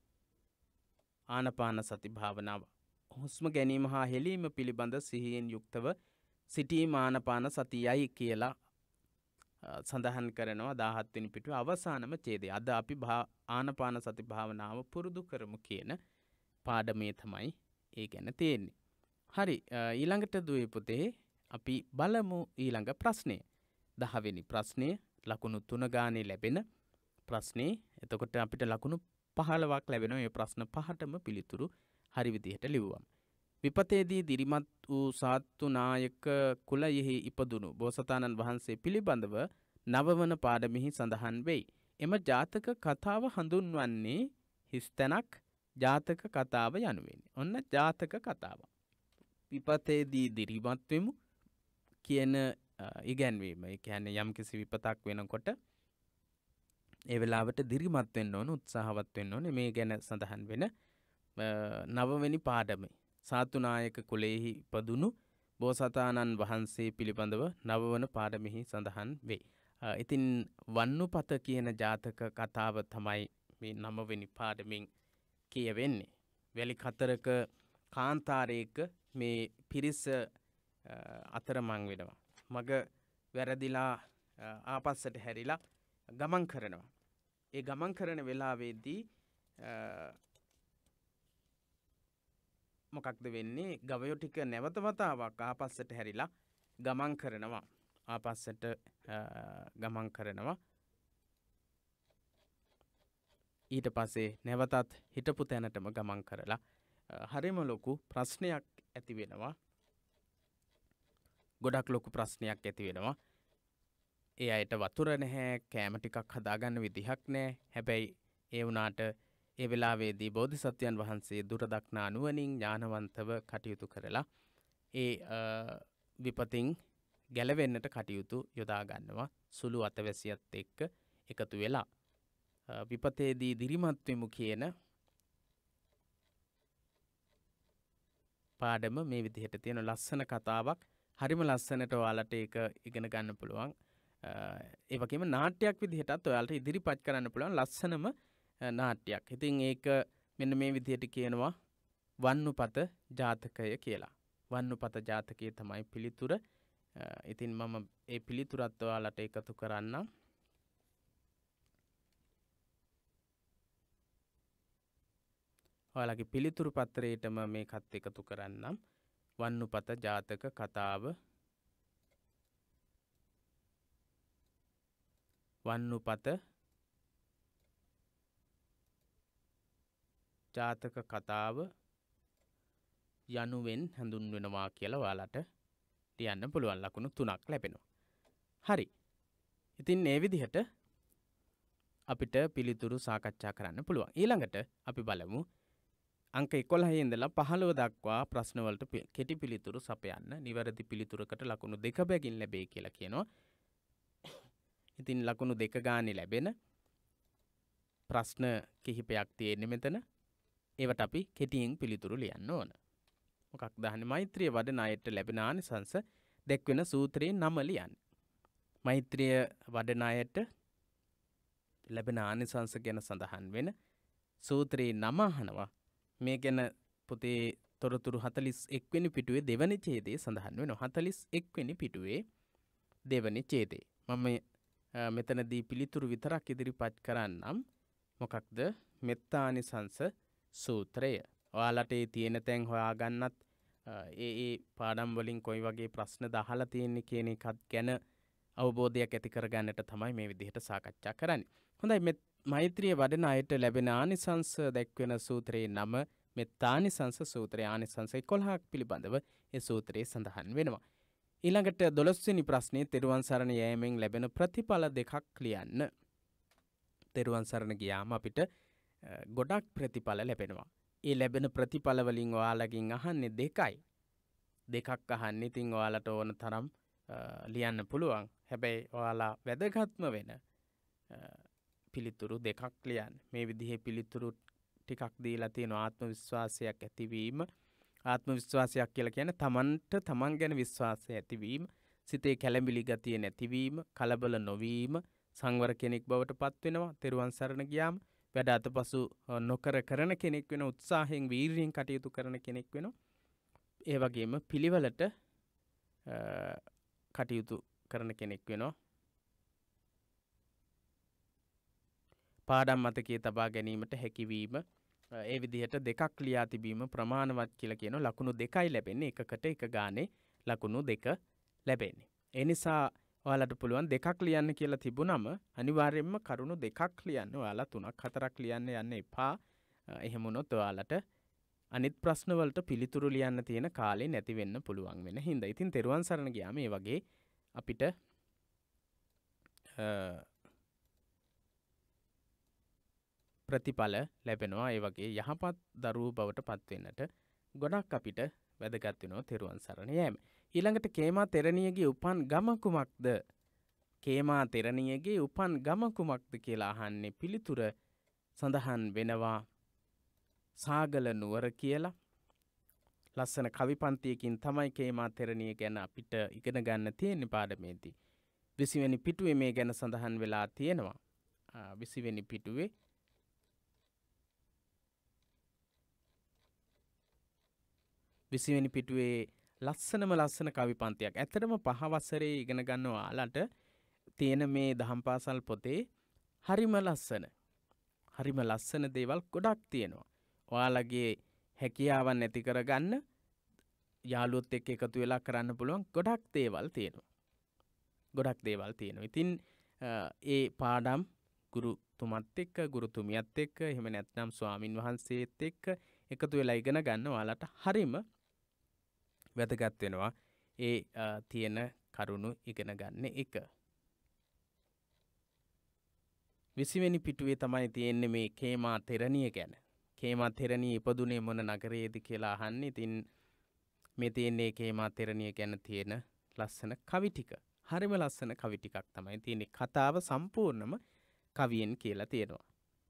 ආනපාන සති භාවනාව. හුස්ම ගැනීම හා හෙලීම පිළිබඳ සිහියෙන් යුක්තව සිටීම ආනපාන සතියයි කියලා සඳහන් කරනවා 17 වෙනි පිටුවේ අවසානම ඡේදය. අද අපි ආනපාන සති භාවනාව පුරුදු කරමු කියන පාඩමේ තමයි ඒ ගැන තියෙන්නේ. හරි, ඊළඟට දුවේ පුතේ අපි බලමු ඊළඟ ප්‍රශ්නය. 10 වෙනි ප්‍රශ්නය ලකුණු 3 ගානේ ලැබෙන ප්‍රශ්නේ. එතකොට අපිට ලකුණු 15ක් ලැබෙනවා. මේ ප්‍රශ්න පහටම පිළිතුරු හරි විදිහට ලිව්වම. විපතේදී දිරිමත් වූ සාත්තු නායක කුලයෙහි ඉපදුණු බෝසතාණන් වහන්සේ පිළිබඳව නවවන පාඩමෙහි සඳහන් වෙයි. එම ජාතක කතාව හඳුන්වන්නේ හිස්තැනක් ජාතක කතාව යනුවෙන්. ඔන්න ජාතක කතාව. විපතේදී දිරිමත් වෙමු කියන ඉගැන්වීම. ඒ කියන්නේ යම්කිසි විපතක් වෙනකොට ඒ වෙලාවට දිරිමත් වෙන්න ඕන, උත්සාහවත් වෙන්න ඕනේ. මේ ගැන සඳහන් වෙන 9 වෙනි පාඩමේ සාතුනායක කුලයේහි ඉපදුණු බෝසතාණන් වහන්සේ පිළිබඳව 9 වන පාඩමෙහි සඳහන් වේ. ඉතින් වන්නුපත කියන ජාතක කතාව තමයි මේ 9 වෙනි පාඩමින් කියවෙන්නේ. වැලි කතරක කාන්තාරයක මේ පිරිස අතරමං වෙනවා. මග වැරදිලා ආපස්සට හැරිලා ගමන් කරනවා. ඒ ගමන් කරන වෙලාවේදී මොකක්ද වෙන්නේ? ගවයෝ ටික නැවත වතාවක් ආපස්සට හැරිලා ගමන් කරනවා. ආපස්සට ගමන් කරනවා. ඊට පස්සේ නැවතත් හිටපු තැනටම ගමන් කරලා හරිම ලොකු ප්‍රශ්නයක් ඇති වෙනවා. ගොඩක් ලොකු ප්‍රශ්නයක් ඇති වෙනවා. ඒ අයට වතුර නැහැ, කෑම ටිකක් හදාගන්න විදිහක් නැහැ. හැබැයි ඒ වුණාට ඒ වෙලාවේදී බෝධිසත්වයන් වහන්සේ දුර දක්නා නුවණින් ඥානවන්තව කටයුතු කරලා ඒ විපතින් ගැලවෙන්නට කටයුතු යොදා ගන්නවා. සුළු අතවැසියත් එක්ක එකතු වෙලා විපතේදී දිරිමත් වෙමු කියන පාඩම මේ විදිහට තියෙන ලස්සන කතාවක්. හරිම ලස්සනට ඔයාලට ඒක ඉගෙන ගන්න පුළුවන්. ඒ වගේම නාට්‍යයක් විදිහටත් ඔයාලට ඉදිරිපත් කරන්න පුළුවන් ලස්සනම නාට්‍යයක්. ඉතින් ඒක මෙන්න මේ විදිහට කියනවා වන්නුපත ජාතකය කියලා. වන්නුපත ජාතකයේ තමයි පිළිතුර. ඉතින් මම ඒ පිළිතුරත් ඔයාලට එකතු කරන්නම්. ඔයාලගේ පිළිතුරු පත්‍රයේටම මේකත් එකතු කරන්නම්. වන්නුපත ජාතක කතාව. වන්නුපත ජාතක කතාව යනුවෙන් හඳුන්වනවා කියලා ඔයාලට ලියන්න පුළුවන්. ලකුණු 3ක් ලැබෙනවා. හරි. ඉතින් මේ විදිහට අපිට පිළිතුරු සාකච්ඡා කරන්න පුළුවන්. ඊළඟට අපි බලමු අංක 11 ඉඳලා 15 දක්වා ප්‍රශ්නවලට කෙටි පිළිතුරු සපයන්න. නිවැරදි පිළිතුරකට ලකුණු 2 බැගින් ලැබෙයි කියලා කියනවා. ඉතින් ලකුණු 2 ගානේ ලැබෙන ප්‍රශ්න කිහිපයක් තියෙන්නේ මෙතන. ඒවට අපි කෙටියෙන් පිළිතුරු ලියන්න ඕන. මොකක්ද අහන්නේ? මෛත්‍රිය වඩන අයට ලැබෙන ආනිසංස දැක්වෙන සූත්‍රයේ නම ලියන්න. මෛත්‍රිය වඩන අයට ලැබෙන ආනිසංස ගැන සඳහන් වෙන සූත්‍රයේ නම අහනවා. මේ ගැන පොතේ තොරතුරු 41 වෙනි පිටුවේ දෙවැනි ඡේදයේ සඳහන් වෙනවා. 41 වෙනි පිටුවේ දෙවැනි ඡේදයේ. මම මෙතනදී පිළිතුරු විතරක් ඉදිරිපත් කරන්නම්. මොකක්ද? මෙත්තානිසංස සූත්‍රය. ඔයාලට ඒ තියෙන තැන් හොයාගන්නත් ඒ පාඩම් වලින් කොයි වගේ ප්‍රශ්නද අහලා තියෙන්නේ කියන එකත් ගැන අවබෝධයක් ඇති කරගන්නට තමයි මේ විදිහට සාකච්ඡා කරන්නේ. හොඳයි. මෛත්‍රිය වඩන අයට ලැබෙන ආනිසංස දැක්වෙන සූත්‍රයේ නම මෙත්තානිසංස සූත්‍රයේ ආනිසංස 11ක් පිළිබඳව ඒ සූත්‍රයේ සඳහන් වෙනවා. ඊළඟට 12 වෙනි ප්‍රශ්නේ තෙරුවන් සරණ යෑමෙන් ලැබෙන ප්‍රතිඵල දෙකක් ලියන්න. තෙරුවන් සරණ ගියාම අපිට ගොඩක් ප්‍රතිඵල ලැබෙනවා. ඒ ලැබෙන ප්‍රතිඵල වලින් ඔයාලගෙන් අහන්නේ දෙකයි. දෙකක් අහන්නේ. ඉතින් ඔයාලට ඕන තරම් ලියන්න පුළුවන්. හැබැයි ඔයාලා වැදගත්ම වෙන පිළිතුරු දෙකක් ලියන්න. මේ විදිහේ පිළිතුරු ටිකක් දීලා තියෙන ආත්ම විශ්වාසයක් ඇතිවීම. ආත්ම විශ්වාසයක් කියලා කියන්නේ තමන්ට තමන් ගැන විශ්වාසය ඇතිවීම, සිතේ කැළඹිලි ගතිය නැතිවීම, කලබල නොවීම, සංවර කෙනෙක් බවට පත් වෙනවා. තෙරුවන් සරණ ගියාම වැඩ අතපසු නොකර කරන කෙනෙක් වෙන, උත්සාහයෙන් වීරියෙන් කටයුතු කරන කෙනෙක් වෙනවා. ඒ වගේම පිළිවෙලට කටයුතු කරන කෙනෙක් වෙනවා. පාඩම් මතකයේ තබා ගැනීමට හැකිවීම. ඒ විදිහට දෙකක් ලියා තිබීම ප්‍රමාණවත් කියලා කියන ලකුණු 2යි ලැබෙන්නේ. එකකට එක ගානේ ලකුණු 2 ලැබෙන්නේ. ඒ නිසා ඔයාලට පුළුවන් දෙකක් ලියන්න කියලා තිබුණම අනිවාර්යයෙන්ම කරුණු 2ක් ලියන්න. ඔයාලා 3ක් 4ක් ලියන්න යන්න එපා. එහෙම වුණොත් ඔයාලට අනිත් ප්‍රශ්න වලට පිළිතුරු ලියන්න තියෙන කාලේ නැති වෙන්න පුළුවන් වෙන හින්දා. ඉතින් තෙරුවන් සරණ ගියාම මේ වගේ අපිට ප්‍රතිඵල ලැබෙනවා. ඒ වගේ යහපත් දරුවෝ බවට පත් වෙන්නට ගොඩක් අපිට වැදගත් වෙනවා තෙරුවන් සරණ යෑම. ඊළඟට කේමා තෙරණියගේ උපන් ගම කුමක්ද කේමා තෙරණියගේ උපන් ගම කුමක්ද කියලා අහන්නේ පිළිතුර සඳහන් වෙනවා සාගල නුවර කියලා. ලස්සන කවි පන්තියකින් තමයි කේමා තෙරණිය ගැන අපිට ඉගෙන ගන්න තියෙන පාඩමේදී. 20 වෙනි පිටුවේ මේ ගැන සඳහන් වෙලා තියෙනවා. 20 වෙනි පිටුවේ 20 වෙනි පිටුවේ ලස්සන කවි පන්තියක්. ඇත්තටම 5 වසරේ ඉගෙන ගන්න ඔයාලට තියෙන මේ දහම් පාසල් පොතේ හරිම ලස්සන දේවල් ගොඩක් තියෙනවා. ඔයාලගේ හැකියාවන් ඇති කරගන්න යාළුවොත් එක්ක එකතු වෙලා කරන්න පුළුවන් ගොඩක් දේවල් තියෙනවා. ඉතින් ඒ පාඩම් ගුරුතුමත් එක්ක ගුරුතුමියත් එක්ක එහෙම නැත්නම් ස්වාමින් වහන්සේත් එක්ක එකතු වෙලා ඉගෙන ගන්න ඔයාලට හරිම වැදගත් වෙනවා. ඒ තියෙන කරුණු ඉගෙන ගන්න එක. 20 වෙනි පිටුවේ තමයි තියෙන්නේ මේ කේමා තෙරණිය ගැන. කේමා තෙරණිය ඉපදුනේ මොන නගරයේද කියලා අහන්නේ. ඉතින් මේ තියෙන්නේ කේමා තෙරණිය ගැන තියෙන ලස්සන කවි ටික. හරිම ලස්සන කවි ටිකක් තමයි තියෙන්නේ. කතාව සම්පූර්ණම කවියෙන් කියලා තියෙනවා.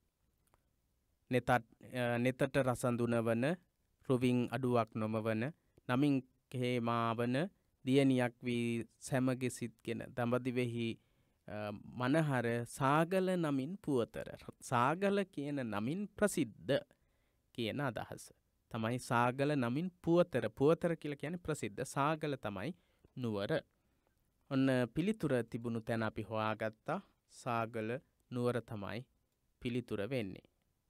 නෙතට රසඳුනවන රුවින් අඩුවක් නොමවන නමින් කේමාවන දියණියක් වී සැමගේ සිත්ගෙන දඹදිවෙහි මනහර සාගල නමින් පුවතර. සාගල කියන නමින් ප්‍රසිද්ධ කියන අදහස. තමයි සාගල නමින් පුවතර. පුවතර කියලා කියන්නේ ප්‍රසිද්ධ. සාගල තමයි නුවර. ඔන්න පිළිතුර තිබුණු තැන අපි හොයාගත්තා. සාගල නුවර තමයි පිළිතුර වෙන්නේ.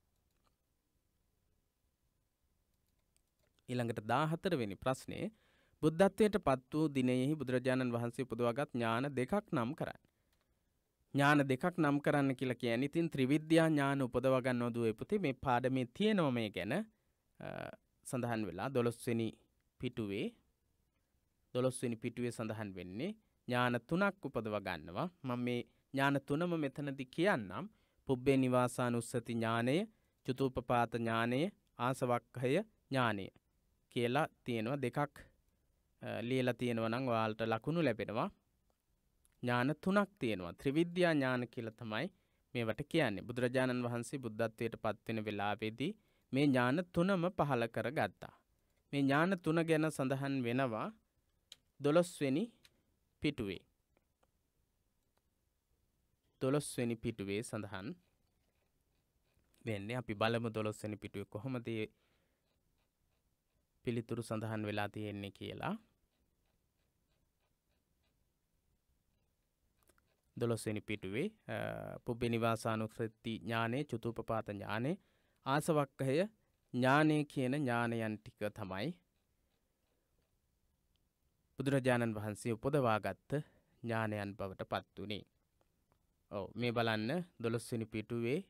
ඊළඟට 14 වෙනි ප්‍රශ්නේ බුද්ධත්වයට පත් වූ දිනයෙහි බුදුරජාණන් වහන්සේ උපදවාගත් ඥාන දෙකක් නම් කරන්න. ඥාන දෙකක් නම් කරන්න කියලා කියන්නේ ඉතින් ත්‍රිවිද්‍යා ඥාන උපදවා ගන්නවද ඔය පුතේ මේ පාඩමේ තියෙනවා මේ ගැන සඳහන් වෙලා 12 වෙනි පිටුවේ සඳහන් වෙන්නේ ඥාන තුනක් උපදවා ගන්නවා. මම මේ ඥාන තුනම මෙතනදී කියන්නම්. පුබ්බේ නිවාසානුස්සති ඥානය, චතුප්පපාත ඥානය, ආසවක්ඛය ඥානය කියලා තියෙනවා. දෙකක් ලියලා තියෙනවා නම් ඔයාලට ලකුණු ලැබෙනවා. ඥාන තුනක් තියෙනවා. ත්‍රිවිද්‍යා ඥාන කියලා තමයි මේවට කියන්නේ. බුදුරජාණන් වහන්සේ බුද්ධත්වයට පත් වෙන වෙලාවේදී මේ ඥාන තුනම පහළ කරගත්තා. මේ ඥාන තුන ගැන සඳහන් වෙනවා 12 වෙනි පිටුවේ. 12 වෙනි පිටුවේ සඳහන් වෙන්නේ. අපි බලමු 12 වෙනි පිටුවේ කොහොමද පිළිතුරු සඳහන් වෙලා තියෙන්නේ කියලා. 12 වෙනි පිටුවේ පුබ්බේ නිවාසානුස්සති ඥානෙ, චතුප්පපාත ඥානෙ, ආසවක්ඛය ඥානෙ කියන ඥානයන් ටික තමයි බුදුරජාණන් වහන්සේ උපදවාගත්ත ඥානයන් බවට පත් වුණේ. ඔව් මේ බලන්න 12 වෙනි පිටුවේ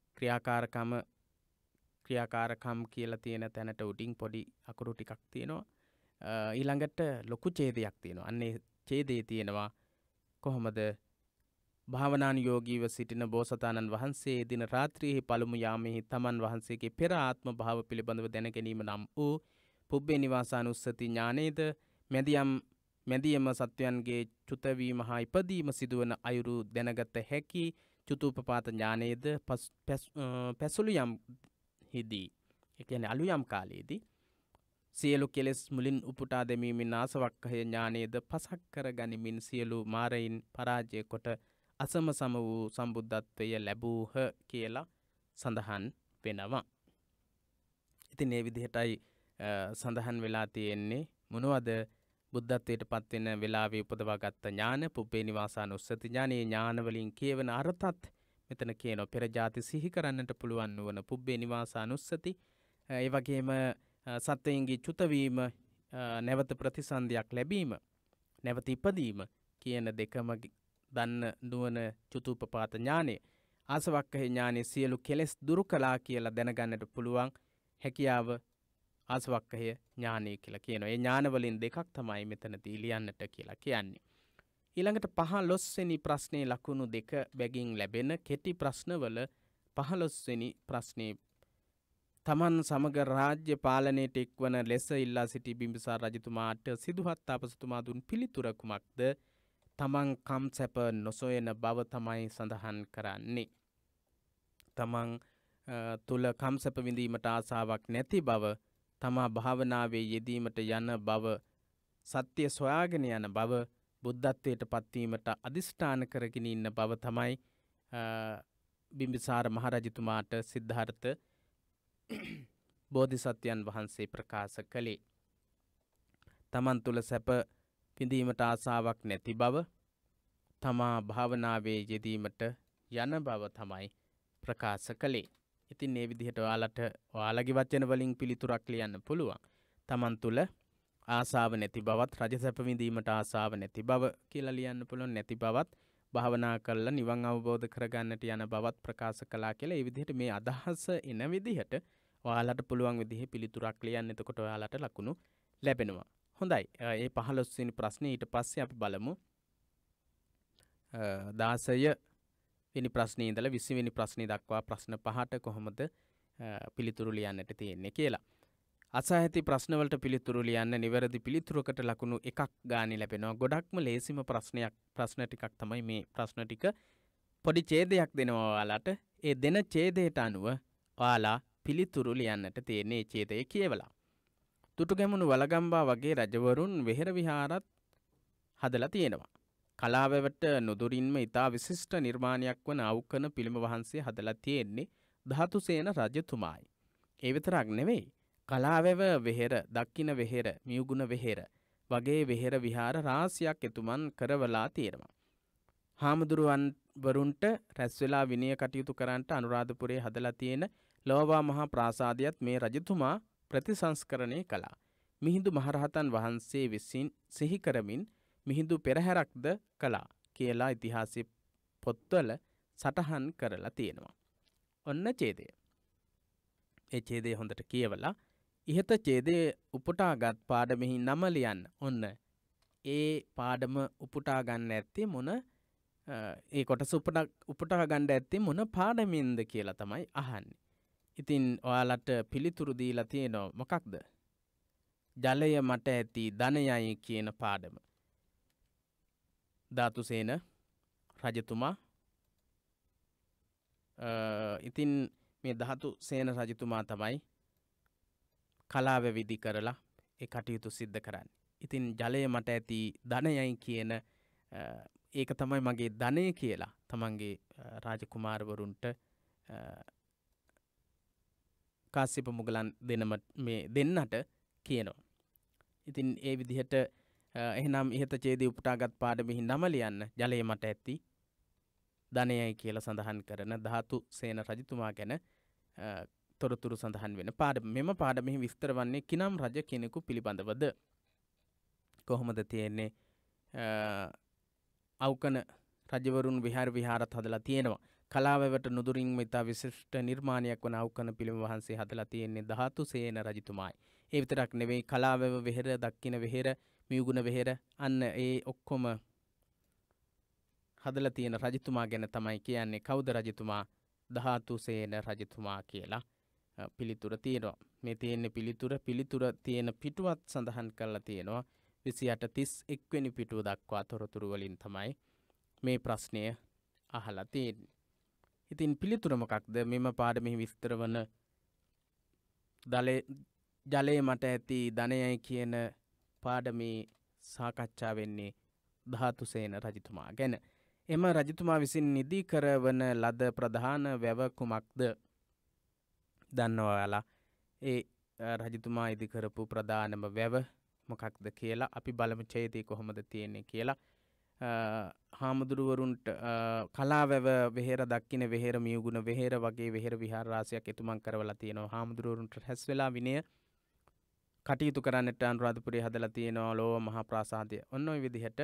ක්‍රියාකාරකම් කියලා තියෙන තැනට උඩින් පොඩි අකුරු ටිකක් තියෙනවා. ඊළඟට ලොකු ඡේදයක් තියෙනවා. අන්නේ ඡේදයේ තියෙනවා කොහොමද භාවනානුයෝගීව සිටින බෝසතාණන් වහන්සේ දින රාත්‍රියේ පළමු යාමෙහි තමන් වහන්සේගේ පෙර ආත්ම භාව පිළිබඳව දැන ගැනීම නම් වූ පුබ්බේ නිවාසානුස්සති ඥානේද මැදියම සත්වයන්ගේ චුතවීම හා ඉපදීම සිදුවන අයුරු දැනගත හැකි චතුප්පපාත ඥානේද පැසුළු යම් හිදී ඒ කියන්නේ අලුයම් කාලයේදී සියලු කෙලෙස් මුලින් උපුටා දැමීමෙන් ආසවක්ඛය ඥානේද පසක් කර ගනිමින් සියලු මාරයින් පරාජය කොට අසම සම වූ සම්බුද්ධත්වය ලැබූහ කියලා සඳහන් වෙනවා. ඉතින් මේ විදිහටයි සඳහන් වෙලා තියෙන්නේ මොනවද බුද්ධත්වයට පත් වෙන වෙලාවේ උපදවාගත්ත ඥාන පුබ්බේ නිවාසානුස්සති ඥානයේ ඥාන වලින් කියවන අර්ථත් මෙතන කියනවා. පෙර ජාති සිහි කරන්නට පුළුවන් වන පුබ්බේ නිවාසානුස්සති ඒ වගේම සත්වයන්ගේ චුතවීම නැවත ප්‍රතිසන්දියක් ලැබීම නැවත ඉපදීම කියන දෙකම දන්න නුවණ චතුප්පපාත ඥානය. ආසවක්ඛය ඥානයේ සියලු කෙලෙස් දුරු කළා කියලා දැනගන්නට පුළුවන් හැකියාව ආසවක්ඛය ඥානය කියලා කියනවා. ඒ ඥාන වලින් දෙකක් තමයි මෙතනදී ලියන්නට කියලා කියන්නේ. ඊළඟට 15 වෙනි ප්‍රශ්නේ ලකුණු 2 බැගින් ලැබෙන කෙටි ප්‍රශ්නවල 15 වෙනි ප්‍රශ්නේ තමන් සමග රාජ්‍ය පාලනයට එක්වන ලෙස ඉල්ලා සිටි බිම්බිසාර රජතුමාට සිදුහත් තාපසතුමා දුන් පිළිතුර කුමක්ද? තමන් කම් සැප නොසොයන බව තමයි සඳහන් කරන්නේ. තමන් තුල කම් සැප විඳීමට ආසාවක් නැති බව, තමා භාවනාවේ යෙදීමට යන බව, සත්‍ය සොයාගෙන යන බව, බුද්ධත්වයට පත්වීමට අදිෂ්ඨාන කරගෙන ඉන්න බව තමයි බිම්බිසාර මහරජතුමාට සිද්ධාර්ථ බෝධිසත්වයන් වහන්සේ ප්‍රකාශ කළේ. තමන් තුල සැප විඳීමට ආසාවක් නැති බව, තමා භාවනාවේ යෙදීමට යන බව තමයි ප්‍රකාශ කළේ. ඉතින් මේ විදිහට ඔයාලගේ වචන වලින් පිළිතුරක් ලියන්න පුළුවන්. තමන් තුල ආසාව නැති බවත්, රජ සැප විඳීමට ආසාව නැති බව කියලා ලියන්න පුළුවන්. නැති බවත්, භාවනා කරලා නිවන් අවබෝධ කරගන්නට යන බවත් ප්‍රකාශ කළා කියලා. ඒ විදිහට මේ අදහස එන විදිහට ඔයාලට පුළුවන් විදිහේ පිළිතුරක් ලියන්න. එතකොට ඔයාලට ලකුණු ලැබෙනවා. හොඳයි. මේ 15 වෙනි ප්‍රශ්නේ ඊට පස්සේ අපි බලමු 16 වෙනි ප්‍රශ්නේ ඉඳලා 20 වෙනි ප්‍රශ්නේ දක්වා ප්‍රශ්න 5ට කොහොමද පිළිතුරු ලියන්නට තියෙන්නේ කියලා. අසහායති ප්‍රශ්න වලට පිළිතුරු ලියන්න නිවැරදි පිළිතුරකට ලකුණු 1ක් ගානේ ලැබෙනවා. ගොඩක්ම ලේසිම ප්‍රශ්න ටිකක් තමයි මේ ප්‍රශ්න ටික. පොඩි ඡේදයක් දෙනවා ඔයාලට. ඒ දෙන ඡේදයට අනුව ඔයාලා පිළිතුරු ලියන්නට තියෙන්නේ ඡේදය කියවලා. තුටුගැමුණු වලගම්බා වගේ රජවරුන් වෙහෙර විහාරත් හදලා තියෙනවා. කලාවැවට නුදුරින්ම ඉතා විශිෂ්ට නිර්මාණයක් වන අවුකන පිළිම වහන්සේ හදලා තියෙන්නේ ධාතුසේන රජතුමායි. ඒ විතරක් නෙවෙයි. කලාවැව වෙහෙර, දක්කින වෙහෙර, මියුගුණ වෙහෙර වගේ වෙහෙර විහාර රාශියක් එතුමන් කරවලා තියෙනවා. හාමුදුරුවන් වරුන්ට රැස් වෙලා විනය කටයුතු කරන්නට අනුරාධපුරයේ හදලා තියෙන ලෝවා මහා ප්‍රාසාදයත් මේ රජතුමා ප්‍රතිසංස්කරණය කළා. මිහිඳු මහරහතන් වහන්සේ විසින් සිහි කරමින් මිහිඳු පෙරහැරක්ද කළා කියලා ඉතිහාසයේ පොත්වල සටහන් කරලා තියෙනවා. ඔන්න ඡේදය. ඒ ඡේදය හොඳට කියවලා ඉහත ඡේදයේ උපුටාගත් පාඩමෙහි නම ලියන්න. ඔන්න ඒ පාඩම උපුටා ගන්න ඇත්තේ මොන ඒ කොටස උපුටා ගන්න ඇත්තේ මොන පාඩමින්ද කියලා තමයි අහන්නේ. ඉතින් ඔයාලට පිළිතුරු දීලා තියෙනවා මොකක්ද? ජලය මට ඇති ධනයයි කියන පාඩම. ධාතුසේන රජතුමා ඉතින් මේ ධාතුසේන රජතුමා තමයි කලාව විදි කරලා ඒ කටයුතු සිද්ධ කරන්නේ. ඉතින් ජලය මට ඇති ධනයයි කියන ඒක තමයි මගේ ධනය කියලා තමන්ගේ රාජකුමාරවරුන්ට කාශ්‍යප මුගලන් දෙන්නට කියනවා. ඉතින් ඒ විදිහට එහෙනම් ඉහත ඡේදයේ උපුටාගත් පාඩමෙහි නම ලියන්න. ජලය මට ඇති ධනයයි කියලා සඳහන් කරන ධාතුසේන රජතුමා ගැන තොරතුරු සඳහන් වෙන පාඩම. මෙම පාඩමෙහි විස්තර වන්නේ කිනම් රජ කෙනෙකු පිළිබඳවද? කොහොමද තියෙන්නේ? අවකන රජවරුන් විහාරත් හදලා තියෙනවා. කලාවැවට නුදුරින්ම ඉතා විශිෂ්ට නිර්මාණයක් වන අවකන පිළිම වහන්සේ හදලා තියෙන්නේ ධාතුසේන රජතුමායි. ඒ විතරක් නෙවෙයි කලාවැව වෙහෙර, දක්කින වෙහෙර, මියුගුණ වෙහෙර අන්න ඒ ඔක්කොම හදලා තියෙන රජතුමා ගැන තමයි කියන්නේ. කවුද රජතුමා? ධාතුසේන රජතුමා කියලා පිළිතුර තියෙනවා. මේ තියෙන පිළිතුර තියෙන පිටුවත් සඳහන් කරලා තියෙනවා. 28-31 වෙනි පිටුව දක්වා තොරතුරු වලින් තමයි මේ ප්‍රශ්නය අහලා තියෙන්නේ. ඉතින් පිළිතුර මොකක්ද? මෙම පාඩමෙහි විස්තර වන ජලය මට ඇති ධනයයි කියන පාඩමේ සාකච්ඡා වෙන්නේ ධාතුසේන රජතුමා ගැන. එම රජතුමා විසින් නිදී කරවන ලද ප්‍රධාන වැව කුමක්ද? දන්නවා ඔයාලා ඒ රජතුමා ඉදි කරපු ප්‍රධානම වැව මොකක්ද කියලා. අපි බලමු ඡේදය කොහොමද තියෙන්නේ කියලා. හාමුදුරුවරුන්ට කලාවැව වෙහෙර, දක්කින වෙහෙර, මියුගුණ වෙහෙර වගේ වෙහෙර විහාර රාශියක් එතුමන් කරවලා තියෙනවා. හාමුදුරුවරුන්ට රැස් වෙලා විනය කටයුතු කරන්නට අනුරාධපුරයේ හදලා තියෙනවා ලෝව මහා ප්‍රාසාදය. ඔන්න ඔය විදිහට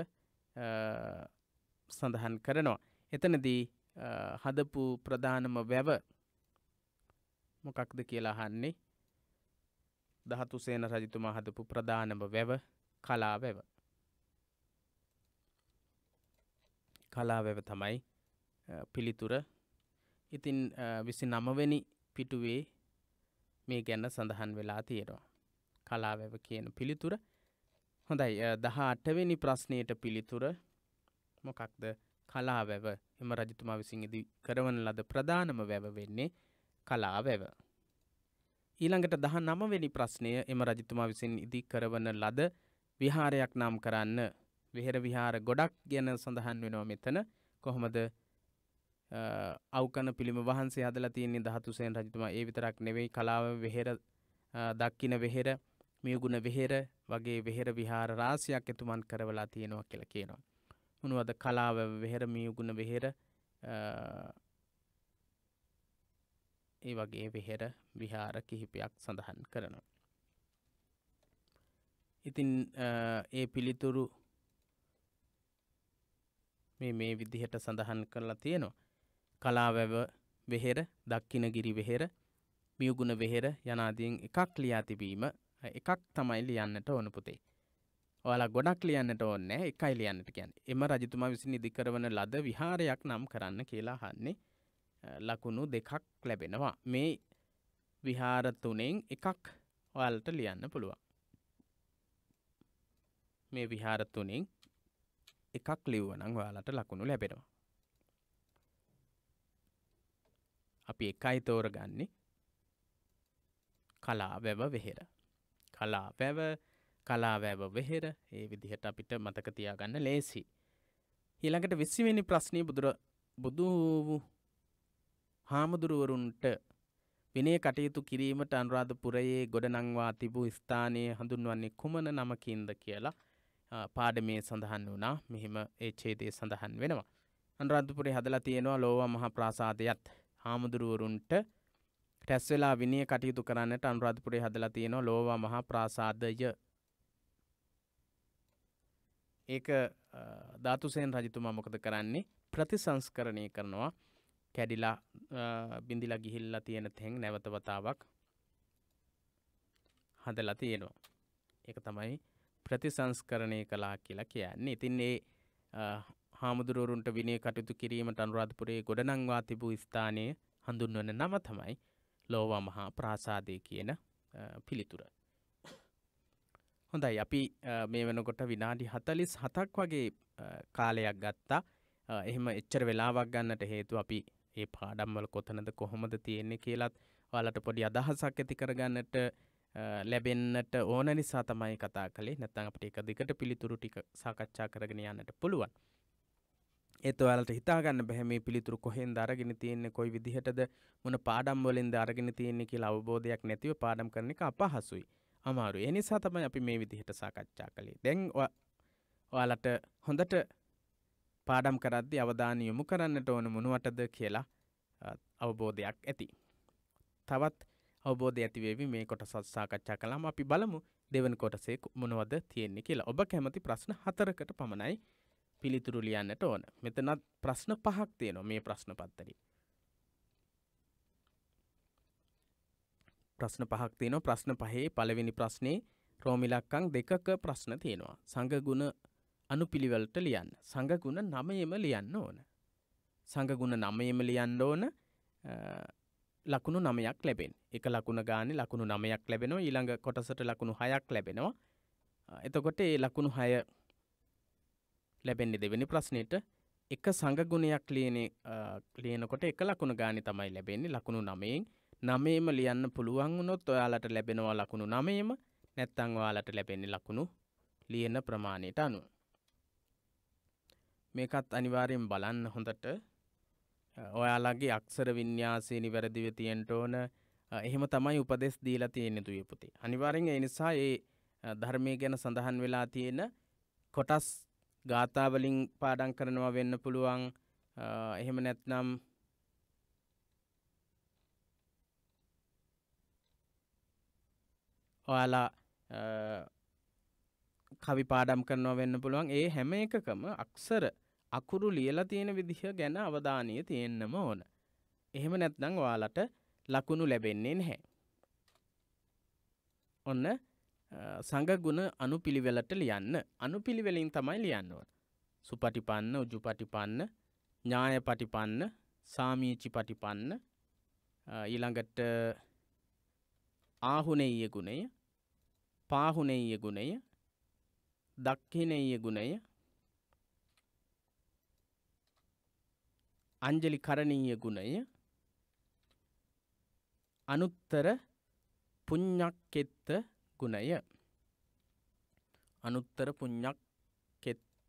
සඳහන් කරනවා. එතනදී හදපු ප්‍රධානම වැව මොකක්ද කියලා අහන්නේ. ධාතුසේන රජතුමා හදපු ප්‍රධානම වැව කලාවැව. කලාවැව තමයි පිළිතුර. ඉතින් 29 වෙනි පිටුවේ මේ ගැන සඳහන් වෙලා තියෙනවා. කලාවැව කියන පිළිතුර. හොඳයි 18 වෙනි ප්‍රශ්නයට පිළිතුර මොකක්ද කලා වැව එම රජතුමා විසින් ඉදි කරවන ලද ප්‍රධානම වැව වෙන්නේ කලා වැව. ඊළඟට 19 වෙනි ප්‍රශ්නය එම රජතුමා විසින් ඉදි කරවන ලද විහාරයක් නම් කරන්න. විහෙර විහාර ගොඩක් ගැන සඳහන් වෙනවා මෙතන. කොහොමද අවකන පිළිම වහන්සේ හදලා තියෙන්නේ ධාතුසේන රජතුමා ඒ විතරක් නෙවෙයි කලාව වෙහෙර දක්කින වෙහෙර මියුගුණ වෙහෙර වගේ වෙහෙර විහාර රාශියක් එතුමන් කරවලා තියෙනවා කියලා කියනවා. මොනවද කලාව වෙහෙර මියුගුණ වෙහෙර ඒ වගේ වෙහෙර විහාර කිහිපයක් සඳහන් කරනවා. ඉතින් ඒ පිළිතුරු මේ විදිහට සඳහන් කරලා තියෙනවා. කලාවැව වෙහෙර දක්කිනගිරි වෙහෙර මියුගුණ වෙහෙර යනාදීන් එකක් ලියා තිබීම එකක් තමයි ලියන්නට ඕන පුතේ. ඔයාලා ගොඩක් ලියන්නට ඕනේ නැහැ එකයි ලියන්නට කියන්නේ. එම රජතුමා විසින් ඉදි කරවන ලද විහාරයක් නම් කරන්න කියලා අහන්නේ. ලකුණු දෙකක් ලැබෙනවා. මේ විහාර තුනෙන් එකක් ඔයාලට ලියන්න පුළුවන්. මේ විහාර තුනෙන් එකක් ලිව්වනම් ඔයාලට ලකුණු ලැබෙනවා. අපි එකයි තෝරගන්නේ කලාවැව වෙහෙර. කලාවැව වෙහෙර ඒ විදිහට අපිට මතක තියාගන්න ලේසි. ඊළඟට 20 වෙනි ප්‍රශ්නේ බුදු හාමුදුරුවරුන්ට විනය කටයුතු කිරීමට අනුරාධපුරයේ ගොඩනංවා තිබූ ස්ථානයේ හඳුන්වන්නේ කුමන නමකින්ද කියලා පාඩමේ සඳහන් වුණා. මෙහිම ඒ ඡේදයේ සඳහන් වෙනවා. අනුරාධපුරේ හදලා තියෙනවා ලෝවා මහා ප්‍රාසාදයත්. හාමුදුරුවරුන්ට රැස් වෙලා විනය කටයුතු කරන්නට අනුරාධපුරේ හදලා තියෙනවා ලෝවා මහා ප්‍රාසාදය. ඒක ධාතුසේන රජතුමා මොකද කරන්නේ? ප්‍රතිසංස්කරණය කරනවා. කැඩිලා බිඳිලා ගිහිල්ලා තියෙන තැන් නැවත වතාවක් හදලා තියෙනවා. ඒක තමයි ප්‍රතිසංස්කරණය කළා කියලා කියන්නේ. ඉතින් මේ හාමුදුරුවරුන්ට විනය කටයුතු කිරීමට අනුරාධපුරයේ ගොඩනංවා තිබූ ස්ථානයේ හඳුන්වන නම තමයි ලෝවා මහා ප්‍රාසාදය කියන පිළිතුර. හොඳයි අපි මේ වෙනකොට විනාඩි 47ක් වගේ කාලයක් ගත්තා. එහෙම එච්චර වෙලාවක් ගන්නට හේතුව අපි මේ පාඩම් වල කොතනද කොහොමද තියෙන්නේ කියලාත් ඔයාලට පොඩි අදහසක් ඇති කරගන්නට ලැබෙන්නට ඕන නිසා තමයි කතා කළේ. නැත්නම් අපිට එක දිගට පිළිතුරු ටික සාකච්ඡා කරගෙන යන්නට පුළුවන්. ඒත් ඔයාලට හිතා ගන්න බෑ මේ පිළිතුරු කොහෙන්ද අරගෙන තියෙන්නේ, කොයි විදිහටද, මොන පාඩම් වලින්ද අරගෙන තියෙන්නේ කියලා අවබෝධයක් නැතිව පාඩම් කරන එක අපහසුයි. අමාරුයි. ඒ නිසා තමයි අපි මේ විදිහට සාකච්ඡා කළේ. දැන් ඔයාලට හොඳට පාඩම් කරද්දී අවධානය යොමු කරන්නට ඕන මොනවටද කියලා අවබෝධයක් ඇති. තවත් අවබෝධය ඇති වෙවි මේ කොටස සාකච්ඡා කළාම අපි බලමු දෙවන කොටසේ මොනවද තියෙන්නේ කියලා. ඔබ කැමති ප්‍රශ්න 4කට පමණයි පිළිතුරු ලියන්නට ඕන. මෙතනත් ප්‍රශ්න 5ක් තියෙනවා මේ ප්‍රශ්න පත්තරේ. ප්‍රශ්න 5ක් තියෙනවා. ප්‍රශ්න 5 පළවෙනි ප්‍රශ්නේ රෝම ඉලක්කම් 2ක ප්‍රශ්න තියෙනවා. සංඝගුණ අනුපිළිවෙලට ලියන්න. සංඝගුණ 9ෙම ලියන්න ඕන. සංඝගුණ 9ෙම ලියන්න ඕන. ලකුණු 9ක් ලැබෙන්නේ. එක ලකුණ ගානේ ලකුණු 9ක් ලැබෙනවා. ඊළඟ කොටසට ලකුණු 6ක් ලැබෙනවා. එතකොට මේ ලකුණු 6 ලැබෙන්නේ දෙවෙනි ප්‍රශ්නෙට. එක සංඝගුණයක් ලියනකොට එක ලකුණ ගානේ තමයි ලැබෙන්නේ. ලකුණු 9න් 9ෙම ලියන්න පුළුවන් වුණොත් ඔයාලට ලැබෙනවා ලකුණු 9ෙම. නැත්නම් ඔයාලට ලැබෙන්නේ ලකුණු ලියන ප්‍රමාණයට අනුව. මේකත් අනිවාර්යෙන් බලන්න හොඳට. ඔයාලගේ අක්ෂර වින්‍යාසය නිවැරදිව තියෙන්න ඕන. එහෙම තමයි උපදෙස් දීලා තියෙන්නේ දුවේ පුතේ. අනිවාර්යෙන් ඒ නිසා මේ ධර්මයේ ගැන සඳහන් වෙලා තියෙන කොටස් ගාථා වලින් පාඩම් කරනවා වෙන්න පුළුවන්. එහෙම නැත්නම් ඔයාලා කවි පාඩම් කරනවා වෙන්න පුළුවන්. ඒ හැම එකකම අක්ෂර අකුරු ලියලා තියෙන විදිහ ගැන අවධානය තියෙන්නම ඕන. එහෙම නැත්නම් ඔයාලට ලකුණු ලැබෙන්නේ නැහැ. ඔන්න සංඝගුණ අනුපිළිවෙලට ලියන්න. අනුපිළිවෙලින් තමයි ලියන්න ඕන. සුපටිපන්න, උජුපටිපන්න, ඥායපටිපන්න, සාමීචිපටිපන්න, ඊළඟට ආහුනේය ගුණය, පාහුනේය ගුණය, දක්ඛිනේය ගුණය, අංජලි කරණීය ගුණය අනුත්තර පුඤ්ඤක්කෙත්ත ගුණය අනුත්තර පුඤ්ඤක්කෙත්ත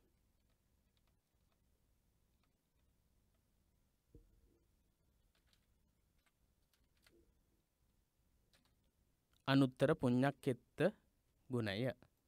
අනුත්තර පුඤ්ඤක්කෙත්ත ගුණය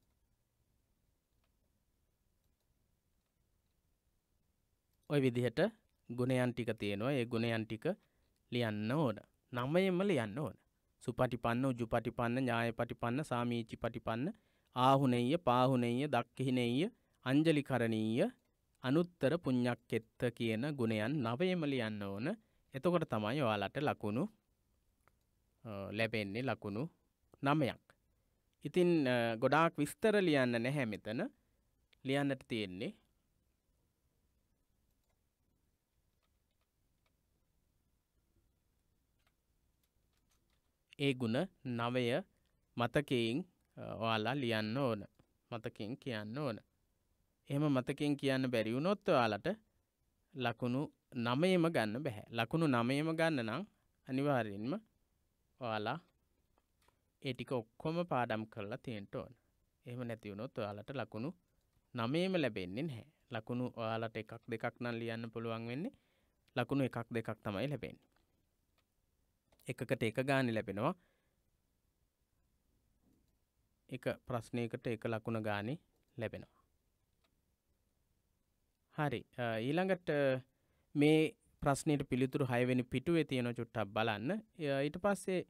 ඔය විදිහට ගුණයන් ටික තියෙනවා. ඒ ගුණයන් ටික ලියන්න ඕන. 9ෙම ලියන්න ඕන. සුපටිපන්න, උජුපටිපන්න, ඥායපටිපන්න, සාමීචිපටිපන්න, ආහුනේය, පාහුනේය, දක්ඛිනේය, අංජලිකරණීය, අනුත්තර පුඤ්ඤක්කෙත්ත කියන ගුණයන් 9ෙම ලියන්න ඕන. එතකොට තමයි ඔයාලට ලකුණු ලැබෙන්නේ ලකුණු 9ක්. ඉතින් ගොඩාක් විස්තර ලියන්න නැහැ මෙතන. ලියන්නට තියෙන්නේ ඒ ගුණ 9 මතකයෙන් ඔයාලා ලියන්න ඕන. මතකයෙන් කියන්න ඕන. එහෙම මතකයෙන් කියන්න බැරි වුණොත් ඔයාලට ලකුණු 9ෙම ගන්න බෑ. ලකුණු 9ෙම ගන්න නම් අනිවාර්යෙන්ම ඔයාලා ඒ ටික ඔක්කොම පාඩම් කරලා තියෙන්න ඕන. එහෙම නැති වුණොත් ඔයාලට ලකුණු 9ෙම ලැබෙන්නේ නැහැ. ලකුණු ඔයාලට එකක් දෙකක් නම් ලියන්න පුළුවන් වෙන්නේ. ලකුණු එකක් දෙකක් තමයි ලැබෙන්නේ. එකකට එක ගානේ ලැබෙනවා. එක ප්‍රශ්නයකට එක ලකුණ ගානේ ලැබෙනවා. හරි. ඊළඟට මේ ප්‍රශ්නෙට පිළිතුරු 6 වෙනි පිටුවේ තියෙන චුට්ටක් බලන්න. ඊට පස්සේ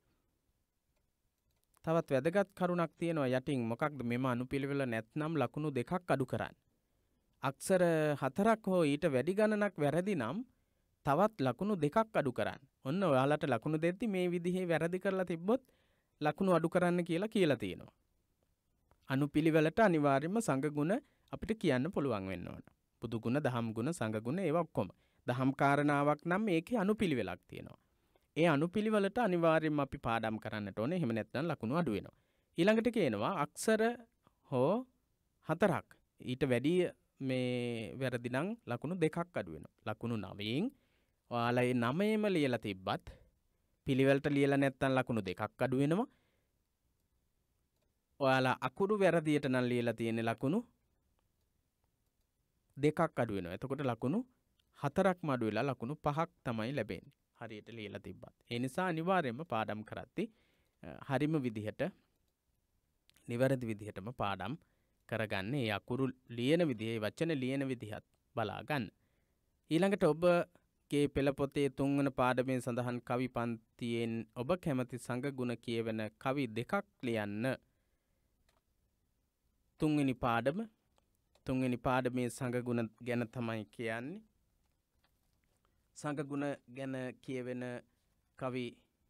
තවත් වැදගත් කරුණක් තියෙනවා යටින්. මොකක්ද මෙම අනුපිළිවෙල නැත්නම් ලකුණු දෙකක් අඩු කරන්න. අක්ෂර 4ක් හෝ ඊට වැඩි ගණනක් වැරදි නම් තවත් ලකුණු දෙකක් අඩු කරන්න. ඔන්න ඔයාලට ලකුණු දෙද්දි මේ විදිහේ වැරදි කරලා තිබ්බොත් ලකුණු අඩු කරන්න කියලා තියෙනවා. අනුපිළිවෙලට අනිවාර්යයෙන්ම සංගුණ අපිට කියන්න පුළුවන් වෙන්න ඕන. බුදු ගුණ, දහම් ගුණ, සංඝ ගුණ ඒවා ඔක්කොම. දහම් කාරණාවක් නම් මේකේ අනුපිළිවෙලක් තියෙනවා. ඒ අනුපිළිවෙලට අනිවාර්යයෙන්ම අපි පාඩම් කරන්නට ඕනේ. එහෙම නැත්නම් ලකුණු අඩු වෙනවා. ඊළඟට කියනවා අක්ෂර හෝ 4ක් ඊට වැඩි මේ වැරදි නම් ලකුණු දෙකක් අඩු වෙනවා. ලකුණු 9න් ඔයාලා ඒ 9ෙම ලියලා තිබ්බත් පිළිවෙලට ලියලා නැත්නම් ලකුණු දෙකක් අඩු වෙනවා. ඔයාලා අකුරු වැරදියට නම් ලියලා තියෙන ලකුණු දෙකක් අඩු වෙනවා. එතකොට ලකුණු 4ක්ම අඩු වෙලා ලකුණු 5ක් තමයි ලැබෙන්නේ. හරියට ලියලා තිබ්බත්. ඒ නිසා අනිවාර්යයෙන්ම පාඩම් කරද්දී හරිම විදිහට නිවැරදි විදිහටම පාඩම් කරගන්න. ඒ අකුරු ලියන විදිහේ වචන ලියන විදිහත් බලා ගන්න. ඊළඟට ඔබගේ පෙළ පොතේ 3 වන පාඩමේ සඳහන් කවි පන්තියෙන් ඔබ කැමති සංඝ ගුණ කියවෙන කවි දෙකක් ලියන්න. 3 වෙනි පාඩම 3 වෙනි පාඩමේ සංඝ ගුණ ගැන තමයි කියන්නේ. සංඝ ගුණ ගැන කියවෙන කවි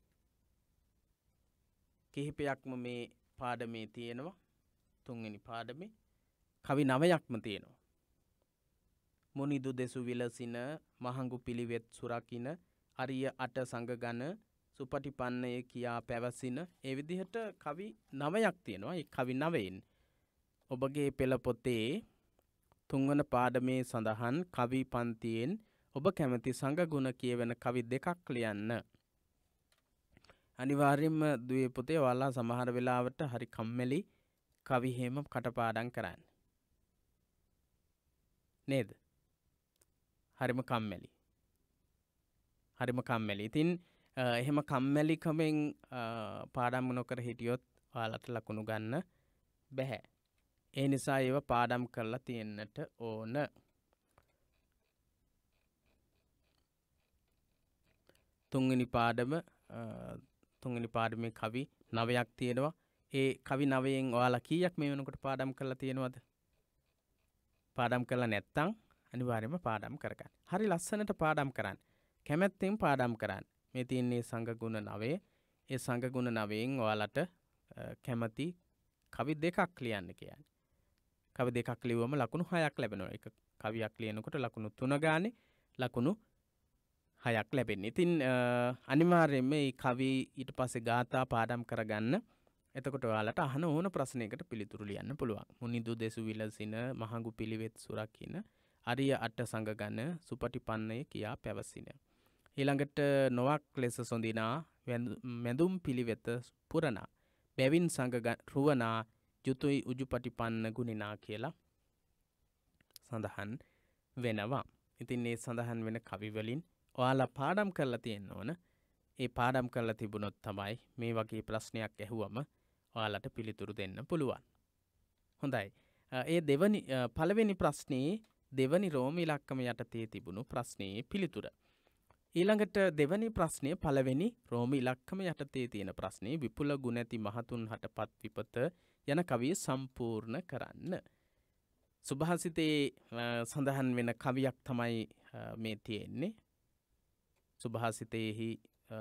කිහිපයක්ම මේ පාඩමේ තියෙනවා. 3 වෙනි පාඩමේ කවි 9ක්ම තියෙනවා. මුනිදු දෙසු විලසින මහඟු පිළිවෙත් සුරකින අරිය අට සංඝ ගණ සුපටිපන්නය කියා පැවසින ඒ විදිහට කවි 9ක් තියෙනවා. ඒ කවි 9න් ඔබගේ පෙළ පොතේ 3 වන පාඩමේ සඳහන් කවි පන්තියෙන් ඔබ කැමති සංඝ ගුණ කියවෙන කවි දෙකක් ලියන්න. අනිවාර්යයෙන්ම දුවේ පුතේ ඔයාලා සමහර වෙලාවට හරි කම්මැලි කවි හේම කටපාඩම් කරන්න. නේද? හරිම කම්මැලි. හරිම කම්මැලි. ඉතින් එහෙම කම්මැලිකමෙන් පාඩම් නොකර හිටියොත් ඔයාලට ලකුණු ගන්න බැහැ. ඒ නිසා ඒව පාඩම් කරලා තියෙන්නට ඕන. තුන්වෙනි පාඩමේ කවි 9ක් තියෙනවා. ඒ කවි 9න් ඔයාලා කීයක් මේ වෙනකොට පාඩම් කරලා තියෙනවද? පාඩම් කරලා නැත්නම් අනිවාර්යයෙන්ම පාඩම් කරගන්න. හරි ලස්සනට පාඩම් කරන්න. කැමැත්තෙන් පාඩම් කරන්න. මේ තියෙන්නේ සංඝ ගුණ 9. ඒ සංඝ ගුණ 9න් ඔයාලට කැමති කවි දෙකක් ලියන්න කියන්නේ. කවි දෙකක් ලියුවම ලකුණු 6ක් ලැබෙනවා. එක කවියක් ලියනකොට ලකුණු 3 ගානේ ලකුණු 6ක් ලැබෙන්නේ. ඉතින් අනිවාර්යයෙන්ම මේ කවි ඊට පස්සේ ගාථා පාඩම් කරගන්න. එතකොට ඔයාලට අහන ඕන ප්‍රශ්නයකට පිළිතුරු ලියන්න පුළුවන්. මුනිදු දෙසු විලසින මහඟු පිළිවෙත් සුරකින්න අරිය අට සංගගන සුපටිපන්නය කියා පැවසින. ඊළඟට නොවක් ලෙස සොඳිනා මැදුම් පිළිවෙත පුරණා බැවින් රුවනා යුතුයි උජුපටිපන්න ගුණිනා කියලා සඳහන් වෙනවා. ඉතින් මේ සඳහන් වෙන කවිවලින් ඔයාලා පාඩම් කරලා තියෙන්න ඕන. ඒ පාඩම් කරලා තිබුණොත් තමයි මේ වගේ ප්‍රශ්නයක් ඇහුවම ඔයාලට පිළිතුරු දෙන්න පුළුවන්. හොඳයි. ඒ පළවෙනි ප්‍රශ්නේ දෙවනි රෝම ඉලක්කම යටතේ තිබුණු ප්‍රශ්නයේ පිළිතුර. ඊළඟට දෙවනි ප්‍රශ්නය පළවෙනි රෝම ඉලක්කම යටතේ තියෙන ප්‍රශ්නේ විපුල ගුණ ඇති මහතුන් හටපත් විපත යන කවිය සම්පූර්ණ කරන්න. සුභාසිතේ සඳහන් වෙන කවියක් තමයි මේ තියෙන්නේ. සුභාසිතේහි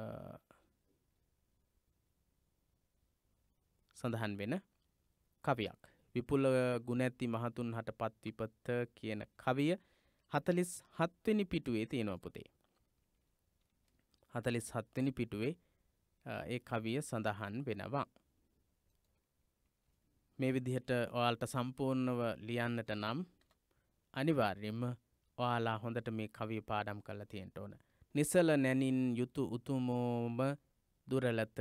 සඳහන් වෙන කවියක්. විපුල ගුණ ඇති මහතුන් හටපත් විපත කියන කවිය 47 වෙනි පිටුවේ තියෙනවා පුතේ. 47 වෙනි පිටුවේ ඒ කවිය සඳහන් වෙනවා. මේ විදිහට ඔයාලට සම්පූර්ණව ලියන්නට නම් අනිවාර්යයෙන්ම ඔයාලා හොඳට මේ කවිය පාඩම් කරලා තියෙන්න ඕන. නිසල නැනින් යුතු උතුමෝම දුරලත.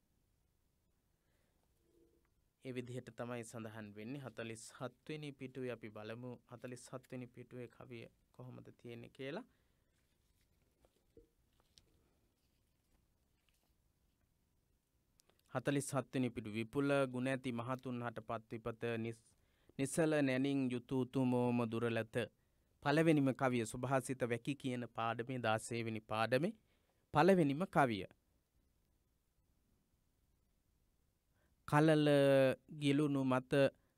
ඒ විදිහට තමයි සඳහන් වෙන්නේ. 47 වෙනි පිටුවේ අපි බලමු 47 වෙනි පිටුවේ කවිය කොහොමද තියෙන්නේ කියලා. හතලිස්හත්වනි පිටු විපුල ගුණ ඇති මහතුන් හටපත් විපත නිසල නැනින් යුතු උතුමෝම දුරලත. පළවෙනිම කවිය සුභාසිත වැකි කියන පාඩමේ 16 වෙනි පාඩමේ පළවෙනිම කවිය. කලල ගිලුණු මත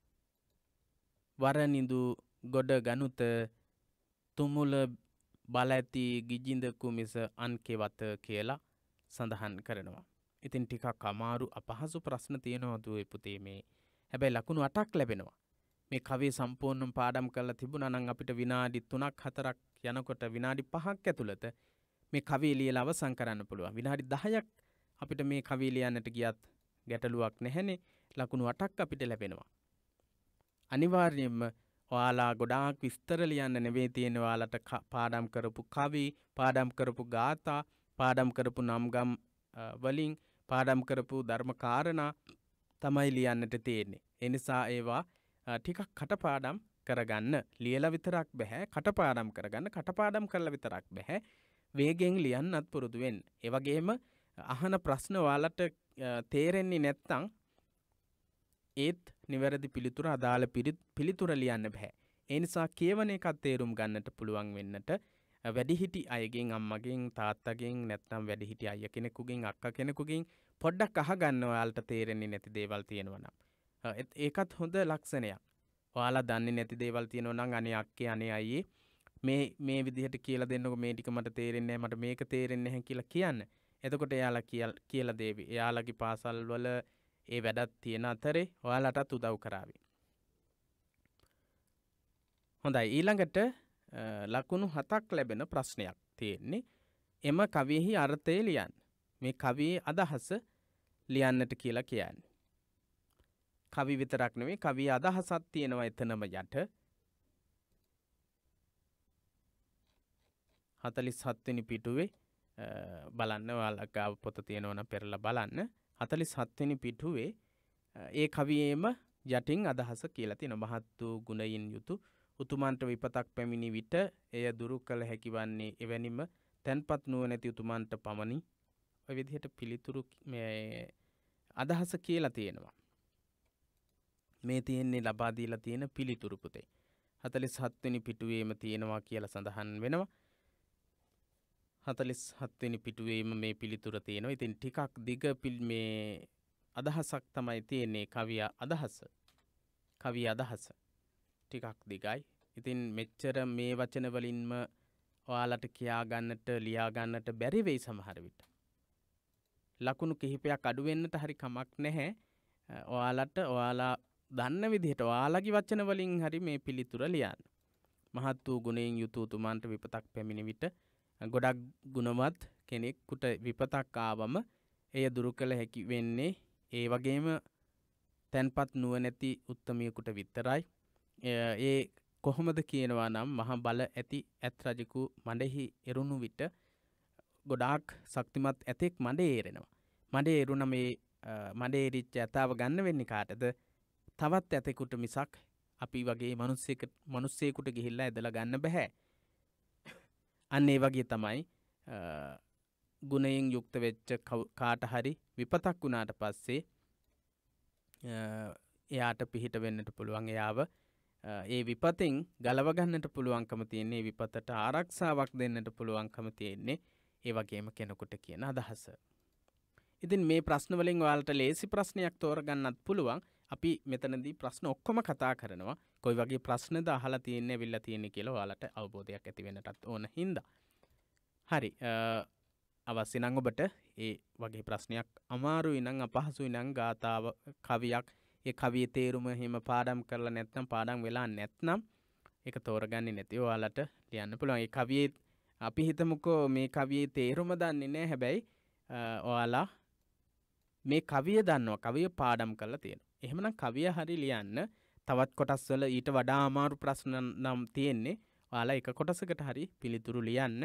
වරනිඳු ගොඩ ගනුත තුමුල බල ඇති ගිජිඳ කුමිස අන්කෙවත කියලා සඳහන් කරනවා. ඉතින් ටිකක් අමාරු අපහසු ප්‍රශ්න තියෙනවා දුවේ පුතේ මේ. හැබැයි ලකුණු 8ක් ලැබෙනවා. මේ කවිය සම්පූර්ණයෙන් පාඩම් කරලා තිබුණා නම් අපිට විනාඩි 3ක් 4ක් යනකොට විනාඩි 5ක් ඇතුළත මේ කවිය ලියලා අවසන් කරන්න පුළුවන්. විනාඩි 10ක් අපිට මේ කවිය ලියන්නට ගියත් ගැටලුවක් නැහැනේ. ලකුණු 8ක් අපිට ලැබෙනවා. අනිවාර්යයෙන්ම ඔයාලා ගොඩාක් විස්තර ලියන්න නෙවෙයි තියෙන්නේ. ඔයාලට පාඩම් කරපු කවි, පාඩම් කරපු ගාථා, පාඩම් කරපු නම්ගම් වලින් පාඩම් කරපු ධර්ම කාරණා තමයි ලියන්නට තියෙන්නේ. ඒ නිසා ඒවා ටිකක් කටපාඩම් කරගන්න. ලියලා විතරක් බෑ. කටපාඩම් කරගන්න. කටපාඩම් කරලා විතරක් බෑ. වේගෙන් ලියන්නත් පුරුදු වෙන්න. ඒ වගේම අහන ප්‍රශ්න ඔයාලට තේරෙන්නේ නැත්නම් ඒත් නිවැරදි පිළිතුර අදාළ පිළිතුර ලියන්න බෑ. ඒ නිසා කියවන එකක් තේරුම් ගන්නට පුළුවන් වෙන්නට වැඩිහිටි අයගෙන් අම්මගෙන් තාත්තගෙන් නැත්නම් වැඩිහිටි අයියා කෙනෙකුගෙන් අක්කා කෙනෙකුගෙන් පොඩ්ඩක් අහගන්න ඔයාලට තේරෙන්නේ නැති දේවල් තියෙනවා නම්. ඒකත් හොඳ ලක්ෂණයක්. ඔයාලා දන්නේ නැති දේවල් තියෙනවා නම් අනේ අක්කේ අනේ අයියේ මේ විදිහට කියලා දෙන්නකො මේ ටික මට තේරෙන්නේ නැහැ මට මේක තේරෙන්නේ නැහැ කියලා කියන්න. එතකොට එයාලා කියලා දේවි. එයාලගේ පාසල් වල ඒ වැඩක් තියෙන අතරේ ඔයාලටත් උදව් කරાવી. හොඳයි ඊළඟට ලකුණු 7ක් ලැබෙන ප්‍රශ්නයක් තියෙන්නේ. එම කවියෙහි අර්ථය ලියන්න. මේ කවියේ අදහස ලියන්නට කියලා කියන්නේ. කවි විතරක් නෙවෙයි කවියේ අදහසක් තියෙනවා එතනම යට. 47 වෙනි පිටුවේ බලන්න ඔයාලා ගාව පොත තියෙනවා නම් පෙරලා බලන්න. 47 වෙනි පිටුවේ ඒ කවියේම යටින් අදහස කියලා තියෙනවා. මහත් වූ ගුණයින් යුතු උතුමන්ට විපතක් පැමිණි විට එය දුරු කළ හැකි වන්නේ එවැනිම තැන්පත් නුවණැති උතුමන්ට පමණි. ඔය විදිහට පිළිතුරු මේ අදහස කියලා තියෙනවා. මේ තියෙන්නේ ලබා දීලා තියෙන පිළිතුරු පුතේ. 47 වෙනි පිටුවේම තියෙනවා කියලා සඳහන් වෙනවා. 47 වෙනි පිටුවේම මේ පිළිතුර තියෙනවා. ඉතින් ටිකක් දිග මේ අදහසක් තමයි තියෙන්නේ කවිය අදහස. කවිය අදහස ටිකක් දිගයි. ඉතින් මෙච්චර මේ වචන වලින්ම ඔයාලට කියා ගන්නට ලියා ගන්නට බැරි වෙයි සමහර විට. ලකුණු කිහිපයක් අඩු වෙන්නට හරි කමක් නැහැ. ඔයාලා දන්න විදිහට ඔයාලගේ වචන වලින් හරි මේ පිළිතුර ලියන්න. මහත් වූ ගුණයෙන් යුතු උතුමන්ට විපතක් පැමිණි විට ගොඩක් ගුණවත් කෙනෙකුට විපතක් ආවම එය දුරු කළ හැකි වෙන්නේ ඒ වගේම තැන්පත් නුවණැති උත්තමියෙකුට විතරයි. ඒ කොහොමද කියනවා නම් මහා බල ඇති ඇත් රජෙකු මඩෙහි එරුණු විට ගොඩාක් ශක්තිමත් ඇතෙක් මඩේ ඒරෙනවා. මඩේ එරුණ මේ මඩේ එරිච්ච ඇතාව ගන්න වෙන්නේ කාටද? තවත් ඇතෙකුට මිසක් අපි වගේ මිනිස්සෙකුට ගිහිල්ලා ඇදලා ගන්න බෑ. අන්න ඒ වගේ තමයි ගුණයෙන් යුක්ත වෙච්ච කාට හරි විපතක් වුණාට පස්සේ එයාට පිහිට වෙන්නට පුළුවන්. එයාව ඒ විපතෙන් ගලව ගන්නට පුළුවන්කම තියෙන්නේ, ඒ විපතට ආරක්ෂාවක් දෙන්නට පුළුවන්කම තියෙන්නේ ඒ වගේම කෙනෙකුට කියන අදහස. ඉතින් මේ ප්‍රශ්න වලින් ඔයාලට ලේසි ප්‍රශ්නයක් තෝරගන්නත් පුළුවන්. අපි මෙතනදී ප්‍රශ්න ඔක්කොම කතා කරනවා. කොයි වගේ ප්‍රශ්නද අහලා තියෙන්නේ, අවිල්ලා තියෙන්නේ කියලා ඔයාලට අවබෝධයක් ඇති වෙන්නටත් ඕන හින්දා. හරි. අවශ්‍ය නම් ඔබට ඒ වගේ ප්‍රශ්නයක් අමාරුයි නම් අපහසුයි නම් ගාථාව කවියක් ඒ කවියේ තේරුම හිම පාඩම් කරලා නැත්නම් පාඩම් වෙලා නැත්නම් ඒක තෝරගන්නේ නැති ඔයාලට ලියන්න පුළුවන්. ඒ කවියේ අපි හිතමුකෝ මේ කවියේ තේරුම දන්නේ නැහැ. හැබැයි ඔයාලා මේ කවිය දන්නවා. කවිය පාඩම් කරලා තියෙනවා. එහෙමනම් කවිය හරි ලියන්න. තවත් කොටස් වල ඊට වඩා අමාරු ප්‍රශ්න නම් තියෙන්නේ. ඔයාලා එක කොටසකට හරි පිළිතුරු ලියන්න.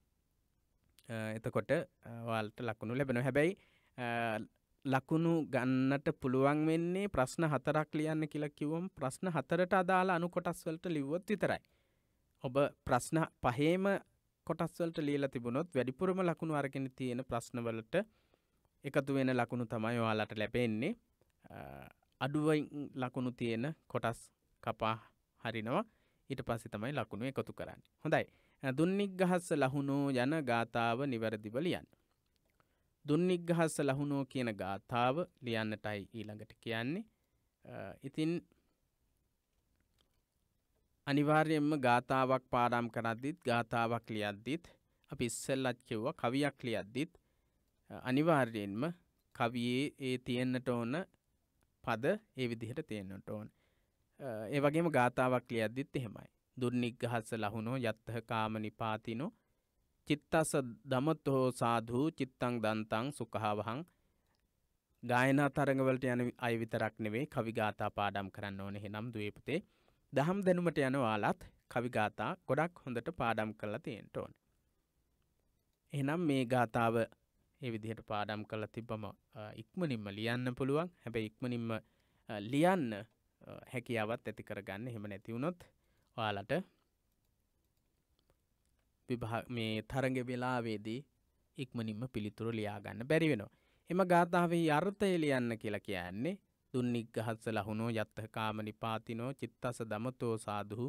එතකොට ඔයාලට ලකුණු ලැබෙනවා. හැබැයි ලකුණු ගන්නට පුළුවන් වෙන්නේ ප්‍රශ්න 4ක් ලියන්න කියලා කිව්වම ප්‍රශ්න 4ට අදාළ අනු කොටස් වලට ලිව්වොත් විතරයි. ඔබ ප්‍රශ්න 5ේම කොටස් වලට ලියලා තිබුණොත් වැඩිපුරම ලකුණු අරගෙන තියෙන ප්‍රශ්න වලට එකතු වෙන ලකුණු තමයි ඔයාලට ලැබෙන්නේ. අඩුවෙන් ලකුණු තියෙන කොටස් කපා හරිනවා. ඊට පස්සේ තමයි ලකුණු එකතු කරන්නේ. හොඳයි. දුන්නිග්ගහස්ස ලහුනෝ යන ගාථාව නිවැරදිව ලියන්න. දුන්නිග්ගහස්ස ලහුනෝ කියන ගාථාව ලියන්නටයි ඊළඟට කියන්නේ. ඉතින් අනිවාර්යයෙන්ම ගාථාවක් පාඩම් කරද්දිත් ගාථාවක් ලියද්දිත් අපි ඉස්සෙල්ලත් කිව්වා කවියක් ලියද්දිත් අනිවාර්යයෙන්ම කවියේ ඒ තියෙන්නට ඕන පද ඒ විදිහට තියෙන්නට ඕන. ඒ වගේම ගාථාවක් ලියද්දිත් එහෙමයි. දුන්නිග්ගහස්ස ලහුනෝ යත්තහ කාම නිපාතිනෝ චිත්තස දමතෝ සාධු චිත්තං දන්තං සුඛවහං. ගායනා තරඟවලට යන අය විතරක් නෙවෙයි කවි ගාථා පාඩම් කරන්න ඕනේ. එහෙනම් දුවේ පුතේ දහම් දැනුමට යන ඔයාලත් කවි ගාථා ගොඩක් හොඳට පාඩම් කරලා තියෙන්න ඕනේ. එහෙනම් මේ ගාථාව ඒ විදිහට පාඩම් කරලා තිබ්බම ඉක්මනින්ම ලියන්න පුළුවන්. හැබැයි ඉක්මනින්ම ලියන්න හැකියාවත් ඇති කරගන්න. එහෙම නැති වුණොත් ඔයාලට මේ තරඟ වෙලාවේදී ඉක්මනින්ම පිළිතුරු ලියා ගන්න බැරි වෙනවා. එම ගාථාවේ අර්ථය ලියන්න කියලා කියන්නේ දුන්නිග්ගහස්ස ලහුනෝ යත්තහ කාම නිපාතිනෝ චිත්තස දමතෝ සාධු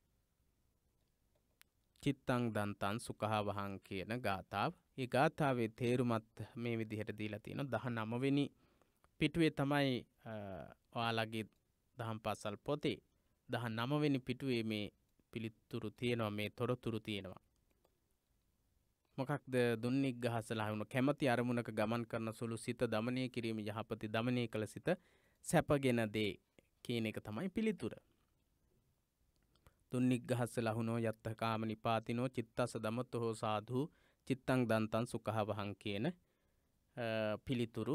චිත්තං දන්තං සුඛවහං කියන ගාථාව. මේ ගාථාවේ තේරුමත් මේ විදිහට දීලා තියෙනවා. 19 වෙනි පිටුවේ තමයි ඔයාලගේ දහම් පාසල් පොතේ 19 වෙනි පිටුවේ මේ පිළිතුරු තියෙනවා, මේ තොරතුරු තියෙනවා. මොකක්ද දුන්නිග්ගහස්ස ලහුනෝ? කැමැති අරමුණක ගමන් කරන සුළු සිත දමනය කිරීම යහපති දමනය කළ සිත සැපගෙන දේ කියන එක තමයි පිළිතුර. දුන්නිග්ගහස්ස ලහුනෝ යත්තහ කාම නිපාතිනෝ චිත්තස දමතෝ සාධු චිත්තං දන්තං සුඛවහං කියන පිළිතුරු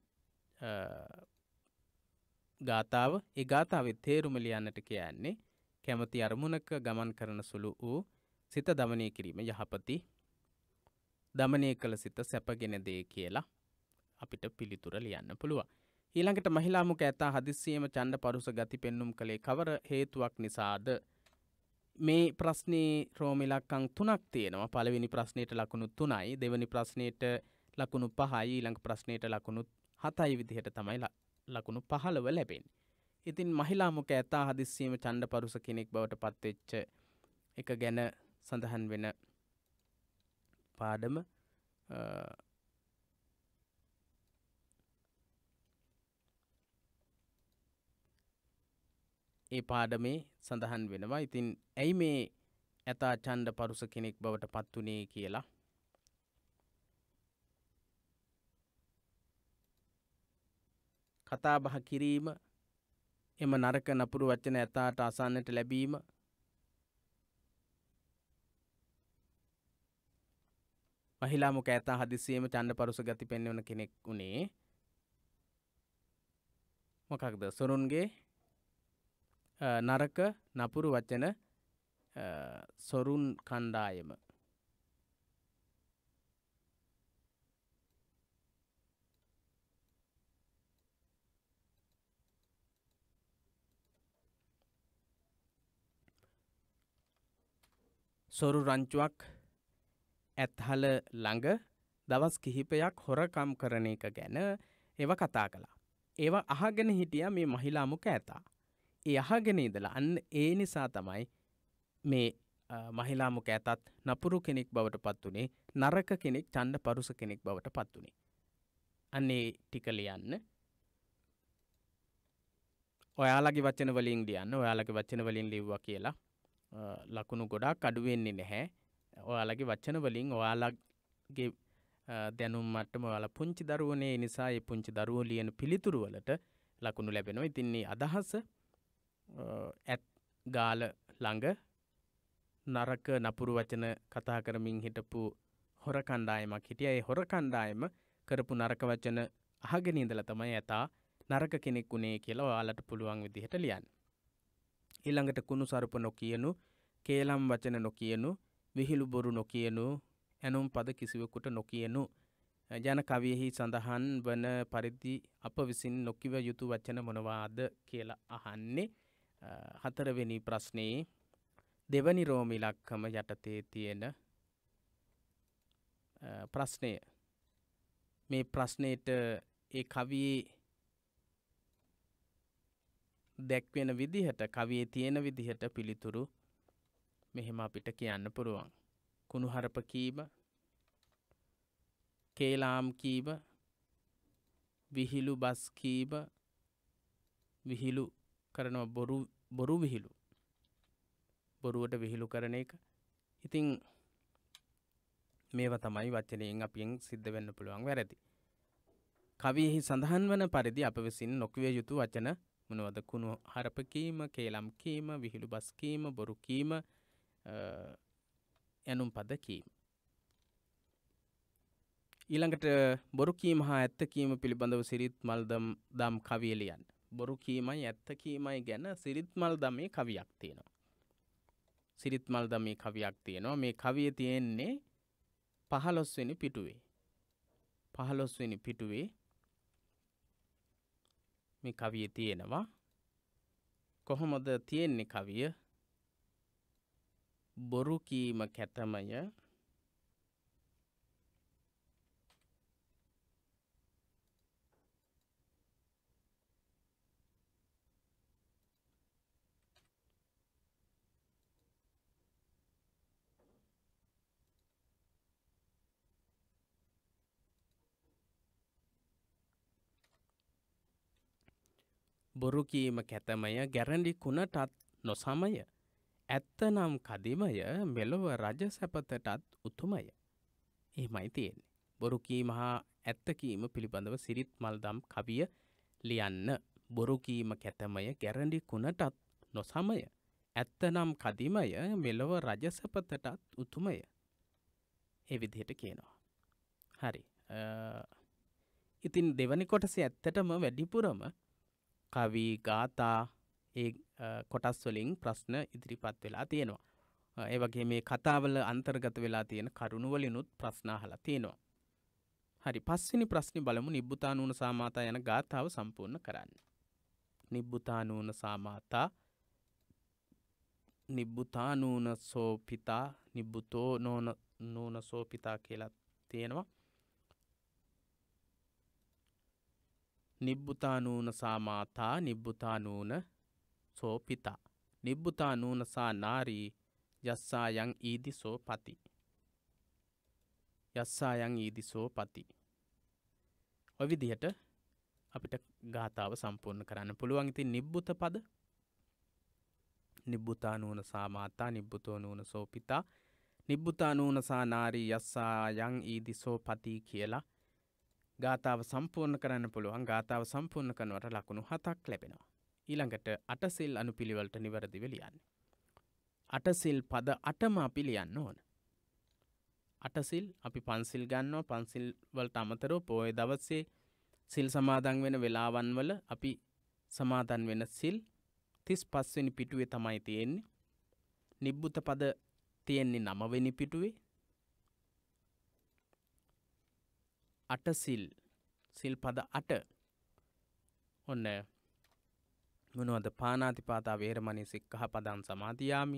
ගාථාව. ඒ ගාථාවේ තේරුම ලියන්නට කියන්නේ කැමැති අරමුණක ගමන් කරන සුළු වූ සිත දමනය කිරීම යහපති දමනය කළ සිත සැපගෙන දේ කියලා අපිට පිළිතුර ලියන්න පුළුවන්. ඊළඟට මහිලා මුඛ ඇතා හදිස්සියේම ඡණ්ඩ පරුස ගති පෙන්눔 කළේ කවර හේතුවක් නිසාද? මේ ප්‍රශ්නේ රෝම ඉලක්කම් 3ක් තියෙනවා. පළවෙනි ප්‍රශ්නෙට ලකුණු 3යි, දෙවෙනි ප්‍රශ්නෙට ලකුණු 5යි, ඊළඟ ප්‍රශ්නෙට ලකුණු 7යි විදිහට තමයි ලකුණු 15 ලැබෙන්නේ. ඉතින් මහිලා මුඛ ඇතා හදිස්සියේම ඡණ්ඩ පරුස කෙනෙක් බවට පත්වෙච්ච එක ගැන සඳහන් වෙන පාඩම ඒ පාඩමේ සඳහන් වෙනවා. ඉතින් ඇයි මේ ඇතා ඡණ්ඩ පරුස කෙනෙක් බවට පත් වුනේ කියලා කතා බහ කිරීම, එම නරක නපුරු වචන ඇතාට අසන්නට ලැබීම, මහිලා මුඛ ඇතා හදිස්සියේම ඡණ්ඩ පරුස ගති පෙන්වන කෙනෙක් උනේ මොකක්ද? සොරුන්ගේ නරක නපුරු වචන සොරුන් කණ්ඩායම. සොරු රංචුවක් ඇත්හල ළඟ දවස් කිහිපයක් හොරකම් කරන එක ගැන ඒව කතා කළා. ඒව අහගෙන හිටියා මේ මහිලා මුක ඇතා. ඒ අහගෙන ඉඳලා අන්න ඒ නිසා තමයි මේ මහිලා මුක ඇතත් නපුරු කෙනෙක් බවට පත් වුණේ, නරක කෙනෙක්, ඡණ්ඩ පරුස කෙනෙක් බවට පත් වුණේ. අන්නේ ටික ලියන්න. ඔයාලගේ වචන වලින් ලියන්න. ඔයාලගේ වචන වලින් ලිව්වා කියලා ලකුණු ගොඩාක් අඩු වෙන්නේ නැහැ. ඔයාලගේ වචන වලින් ඔයාලගේ දැනුම් මට්ටම ඔයාලා පුංචි දරුවනේ, ඒ නිසා මේ පුංචි දරුවෝ ලියන පිළිතුරු වලට ලකුණු ලැබෙනවා. ඉතින් මේ අදහස ඇත් ගාල ළඟ නරක නපුරු වචන කතා කරමින් හිටපු හොර කණ්ඩායමක් හිටියා. ඒ හොර කණ්ඩායම කරපු නරක වචන අහගෙන ඉඳලා තමයි ඇතා නරක කෙනෙක් උනේ කියලා ඔයාලට පුළුවන් විදිහට ලියන්න. ඊළඟට කුණු සරුප නොකියනු, කේලම් වචන නොකියනු, විහිළු බොරු නොකියනු, ඇනුම් පද කිසිවෙකුට නොකියනු යන කවියෙහි සඳහන් වන පරිදි අප විසින් නොකිව යුතු වචන මොනවාද කියලා අහන්නේ. 4 වෙනි ප්‍රශ්නේ දෙවනි රෝම ඉලක්කම යටතේ තියෙන ප්‍රශ්නය. මේ ප්‍රශ්නයට ඒ කවියේ දැක්වෙන විදිහට, කවියේ තියෙන විදිහට පිළිතුරු මෙහෙම අපිට කියන්න පුළුවන්. කුණුහරුප කීම, කේලාම් කීම, විහිළු බස් කීම, විහිළු කරන බොරු විහිළු, බොරුවට විහිළු කරන එක. ඉතින් මේවා තමයි වචනයෙන් අපින් සිද්ධ වෙන්න පුළුවන් වැරදි. කවියෙහි සඳහන් වන පරිදි අප විසින් නොකිය යුතු වචන මොනවද? කුණු හරප කීම, කේලම් කීම, විහිළු බස් කීම, බොරු කීම, ඇනුම් පද කීම. ඊළඟට බොරු කීම හා ඇත්ත කීම පිළිබඳව සිරිත් මල්දම් දම් කවිය ලියන්න. බොරු කීමයි ඇත්ත කීමයි ගැන සිරිත් මල්දමේ කවියක් තියෙනවා. සිරිත් මල්දමේ කවියක් තියෙනවා. මේ කවිය තියෙන්නේ 15 වෙනි පිටුවේ. 15 වෙනි පිටුවේ මේ කවිය තියෙනවා. කොහොමද තියෙන්නේ කවිය? බොරු කීම කැතමය, බොරු කීම කැතමය, ගැරඬි කුණටත් නොසමය, ඇත්තනම් කදිමය, මෙලොව රජ සැපතටත් උතුමය. එහෙමයි තියෙන්නේ. බොරු කීම හා ඇත්ත කීම පිළිබඳව සිරිත් මල්දම් කවිය ලියන්න. බොරු කීම කැතමය, ගැරඬි කුණටත් නොසමය, ඇත්තනම් කදිමය, මෙලොව රජ සැපතටත් උතුමය. ඒ විදිහට කියනවා. හරි. ඉතින් දෙවනි කොටසේ ඇත්තටම වැඩිපුරම කවි ගාථා ඒ කොටස් වලින් ප්‍රශ්න ඉදිරිපත් වෙලා තියෙනවා. ඒ වගේ මේ කතාවල අන්තර්ගත වෙලා තියෙන කරුණු වලිනුත් ප්‍රශ්න අහලා තියෙනවා. හරි, 5 වෙනි ප්‍රශ්නේ බලමු. නිබ්බුතානූන සාමාතා යන ගාථාව සම්පූර්ණ කරන්න. නිබ්බුතානූන සාමාතා, නිබ්බුතානූන සෝපිතා, නිබ්බුතෝ නූන සෝපිතා කියලා තියෙනවා. නිබ්බුතානූන සාමාතා, නිබ්බුතානූන සෝපිතා, නිබ්බුතානූන සා නාරී යස්සායන් ඊදිසෝ පති, යස්සායන් ඊදිසෝ පති. ඔය විදිහට අපිට ගාථාව සම්පූර්ණ කරන්න පුළුවන්. ඉතින් නිබ්බුත පද, නිබ්බුතානූන සාමාතා, නිබ්බුතෝ නූන සෝපිතා, නිබ්බුතානූන සා නාරී යස්සායන් ඊදිසෝ පති කියලා ගාථාව සම්පූර්ණ කරන්න පුළුවන්. ගාථාව සම්පූර්ණ කරනවට ලකුණු 7ක් ලැබෙනවා. ඊළඟට අටසිල් අනුපිළිවෙලට නිවැරදිව ලියන්න. අටසිල් පද 8ම අපි ලියන්න ඕන. අටසිල් අපි පන්සිල් ගන්නවා. පන්සිල් වලට අමතරව පොය දවසේ සිල් සමාදන් වෙන වෙලාවන් වල අපි සමාදන් වෙන සිල් 35 වෙනි පිටුවේ තමයි තියෙන්නේ. නිබ්බුත පද තියෙන්නේ 9 වෙනි පිටුවේ. අටසිල් සිල් පද 8 ඔන්න මොනවද පානාතිපාතා වේරමණී සික්ඛාපදං සමාදියාමි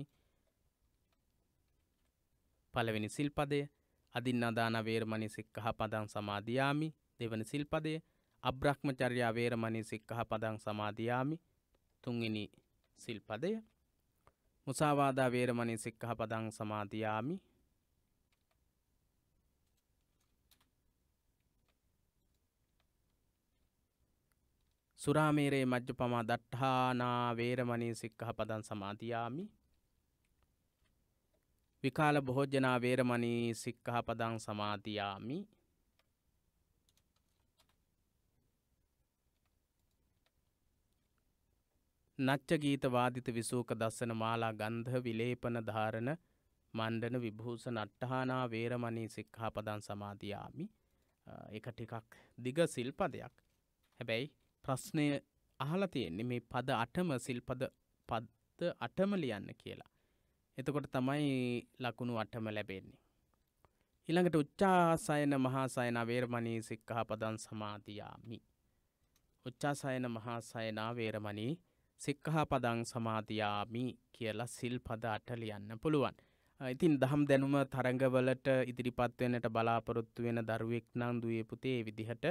පළවෙනි සිල්පදය අදින්නාදාන වේරමණී සික්ඛාපදං සමාදියාමි දෙවන සිල්පදය අබ්‍රහ්මචර්යා වේරමණී සික්ඛාපදං සමාදියාමි තුන්වෙනි සිල්පදය මුසාවාදා වේරමණී සික්ඛාපදං සමාදියාමි සුරාමේරේ මජ්ජපමා දට්ඨානා වේරමණී සික්ඛාපදං සමාදියාමි විකාල භෝජනා වේරමණී සික්ඛාපදං සමාදියාමි නච්ච ගීත වාදිත විසූක දස්සන මාලා ගන්ධ විලේපන ධාරණ මණ්ඩන විභූෂණ අට්ඨානා වේරමණී සික්ඛාපදං සමාදියාමි ඒක ටිකක් දිග සිල්පදයක් හැබැයි ප්‍රශ්නය අහලා තියෙන්නේ මේ පද 8ම සිල්පද පද 8ම ලියන්න කියලා. එතකොට තමයි ලකුණු 8ම ලැබෙන්නේ. ඊළඟට උච්චාසයන මහාසයන වේරමණී සික්ඛාපදං සමාදියාමි. උච්චාසයන මහාසයන වේරමණී සික්ඛාපදං සමාදියාමි කියලා සිල්පද 8 ලියන්න පුළුවන්. ඉතින් දහම් දැනුම තරඟවලට ඉදිරිපත් වෙන්නට බලාපොරොත්තු වෙන දරුවෙක් නම් දුවේ පුතේ මේ විදිහට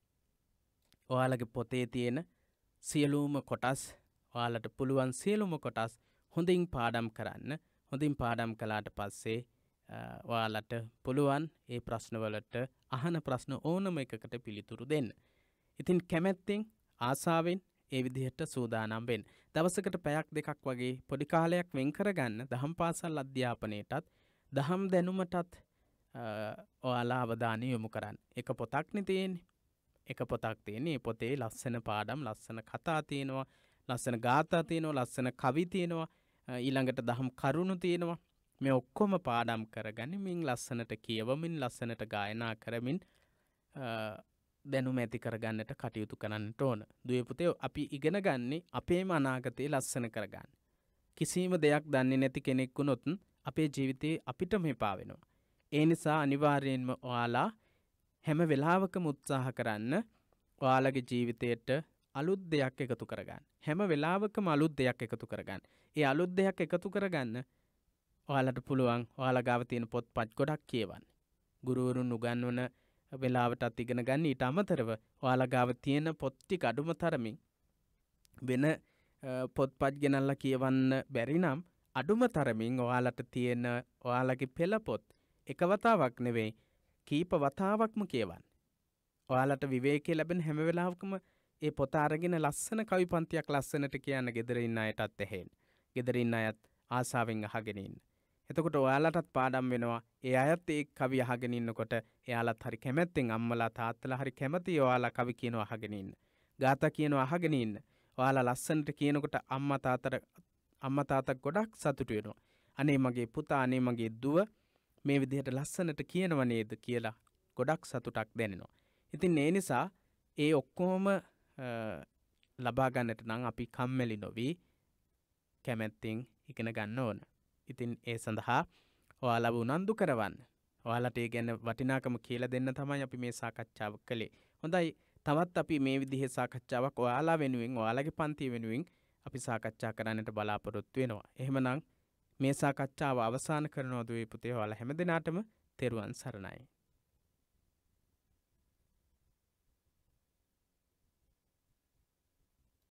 ඔයාලගේ පොතේ තියෙන සියලුම කොටස් ඔයාලට පුළුවන් සියලුම කොටස් හොඳින් පාඩම් කරන්න. හොඳින් පාඩම් කළාට පස්සේ ඔයාලට පුළුවන් ඒ ප්‍රශ්නවලට අහන ප්‍රශ්න ඕනම එකකට පිළිතුරු දෙන්න. ඉතින් කැමැත්තෙන් ආසාවෙන් ඒ විදිහට සූදානම් වෙන්න. දවසකට පැයක් දෙකක් වගේ පොඩි කාලයක් වෙන් කරගන්න දහම් පාසල් අධ්‍යාපනයටත් දහම් දැනුමටත් ඔයාලා අවධානය යොමු කරන්න. එක පොතක්නේ තියෙන්නේ. එක පොතක් තියෙන්නේ. පොතේ ලස්සන පාඩම්, ලස්සන කතා තියෙනවා, ලස්සන ගාථා තියෙනවා, ලස්සන කවි තියෙනවා, ඊළඟට දහම් කරුණු තියෙනවා. මේ ඔක්කොම පාඩම් කරගනිමින් ලස්සනට කියවමින් ලස්සනට ගායනා කරමින් දැනුම ඇති කරගන්නට කටයුතු කරන්නට ඕන. දුවේ පුතේ අපි ඉගෙන ගන්නේ අපේම අනාගතේ ලස්සන කරගන්න. කිසිම දෙයක් දන්නේ නැති කෙනෙක් වුණොත් අපේ ජීවිතේ අපිටම එපා වෙනවා. ඒ නිසා අනිවාර්යයෙන්ම ඔයාලා හැම වෙලාවකම උත්සාහ කරන්න ඔයාලගේ ජීවිතයට අලුත් දෙයක් එකතු කරගන්න. හැම වෙලාවකම අලුත් දෙයක් එකතු කරගන්න. ඒ අලුත් දෙයක් එකතු කරගන්න ඔයාලට පුළුවන් ඔයාලා ගාව තියෙන පොත්පත් ගොඩක් කියවන්න. ගුරුවරුන් උගන්වන වෙලාවටත් ඉගෙන ගන්න. ඊට අමතරව ඔයාලා ගාව තියෙන පොත් ටික අඩුම තරමින් වෙන පොත්පත් ගෙනල්ලා කියවන්න බැරි නම් අඩුම තරමින් ඔයාලට තියෙන ඔයාලගේ පෙළ පොත් එක වතාවක් නෙවෙයි කීප වතාවක්ම කියවන්න. ඔයාලට විවේකී ලැබෙන හැම වෙලාවකම ඒ පොත අරගෙන ලස්සන කවි පන්තියක් ලස්සනට කියන්න ගෙදර ඉන්න අයටත් ඇහෙන්න. ගෙදර ඉන්න අයත් ආසාවෙන් අහගෙන ඉන්න. එතකොට ඔයාලටත් පාඩම් වෙනවා. ඒ අයත් ඒ කවි අහගෙන ඉන්නකොට එයාලත් හරි කැමැත්තෙන් අම්මලා තාත්තලා හරි කැමති ඔයාලා කවි කියනවා අහගෙන ඉන්න. ගාථා කියනවා අහගෙන ඉන්න. ඔයාලා ලස්සනට කියනකොට අම්මා තාත්තා ගොඩක් සතුටු වෙනවා. අනේ මගේ පුතා, අනේ මගේ දුව මේ විදිහට ලස්සනට කියනව නේද කියලා ගොඩක් සතුටක් දැනෙනවා. ඉතින් ඒ නිසා ඒ ඔක්කොම ලබා ගන්නට නම් අපි කම්මැලි නොවි කැමැත්තෙන් ඉගෙන ගන්න ඕන. ඉතින් ඒ සඳහා ඔයාලව උනන්දු කරවන්න. ඔයාලට ඒ ගැන වටිනාකම කියලා දෙන්න තමයි අපි මේ සාකච්ඡාව කළේ. හොඳයි, තවත් අපි මේ විදිහේ සාකච්ඡාවක් ඔයාලා වෙනුවෙන්, ඔයාලගේ පන්තිය වෙනුවෙන් අපි සාකච්ඡා කරන්නට බලාපොරොත්තු වෙනවා. එහෙමනම් මේ සාකච්ඡාව අවසන් කරනවා දුවේ පුතේ. ඔයාලා හැමදෙනාටම තෙරුවන් සරණයි.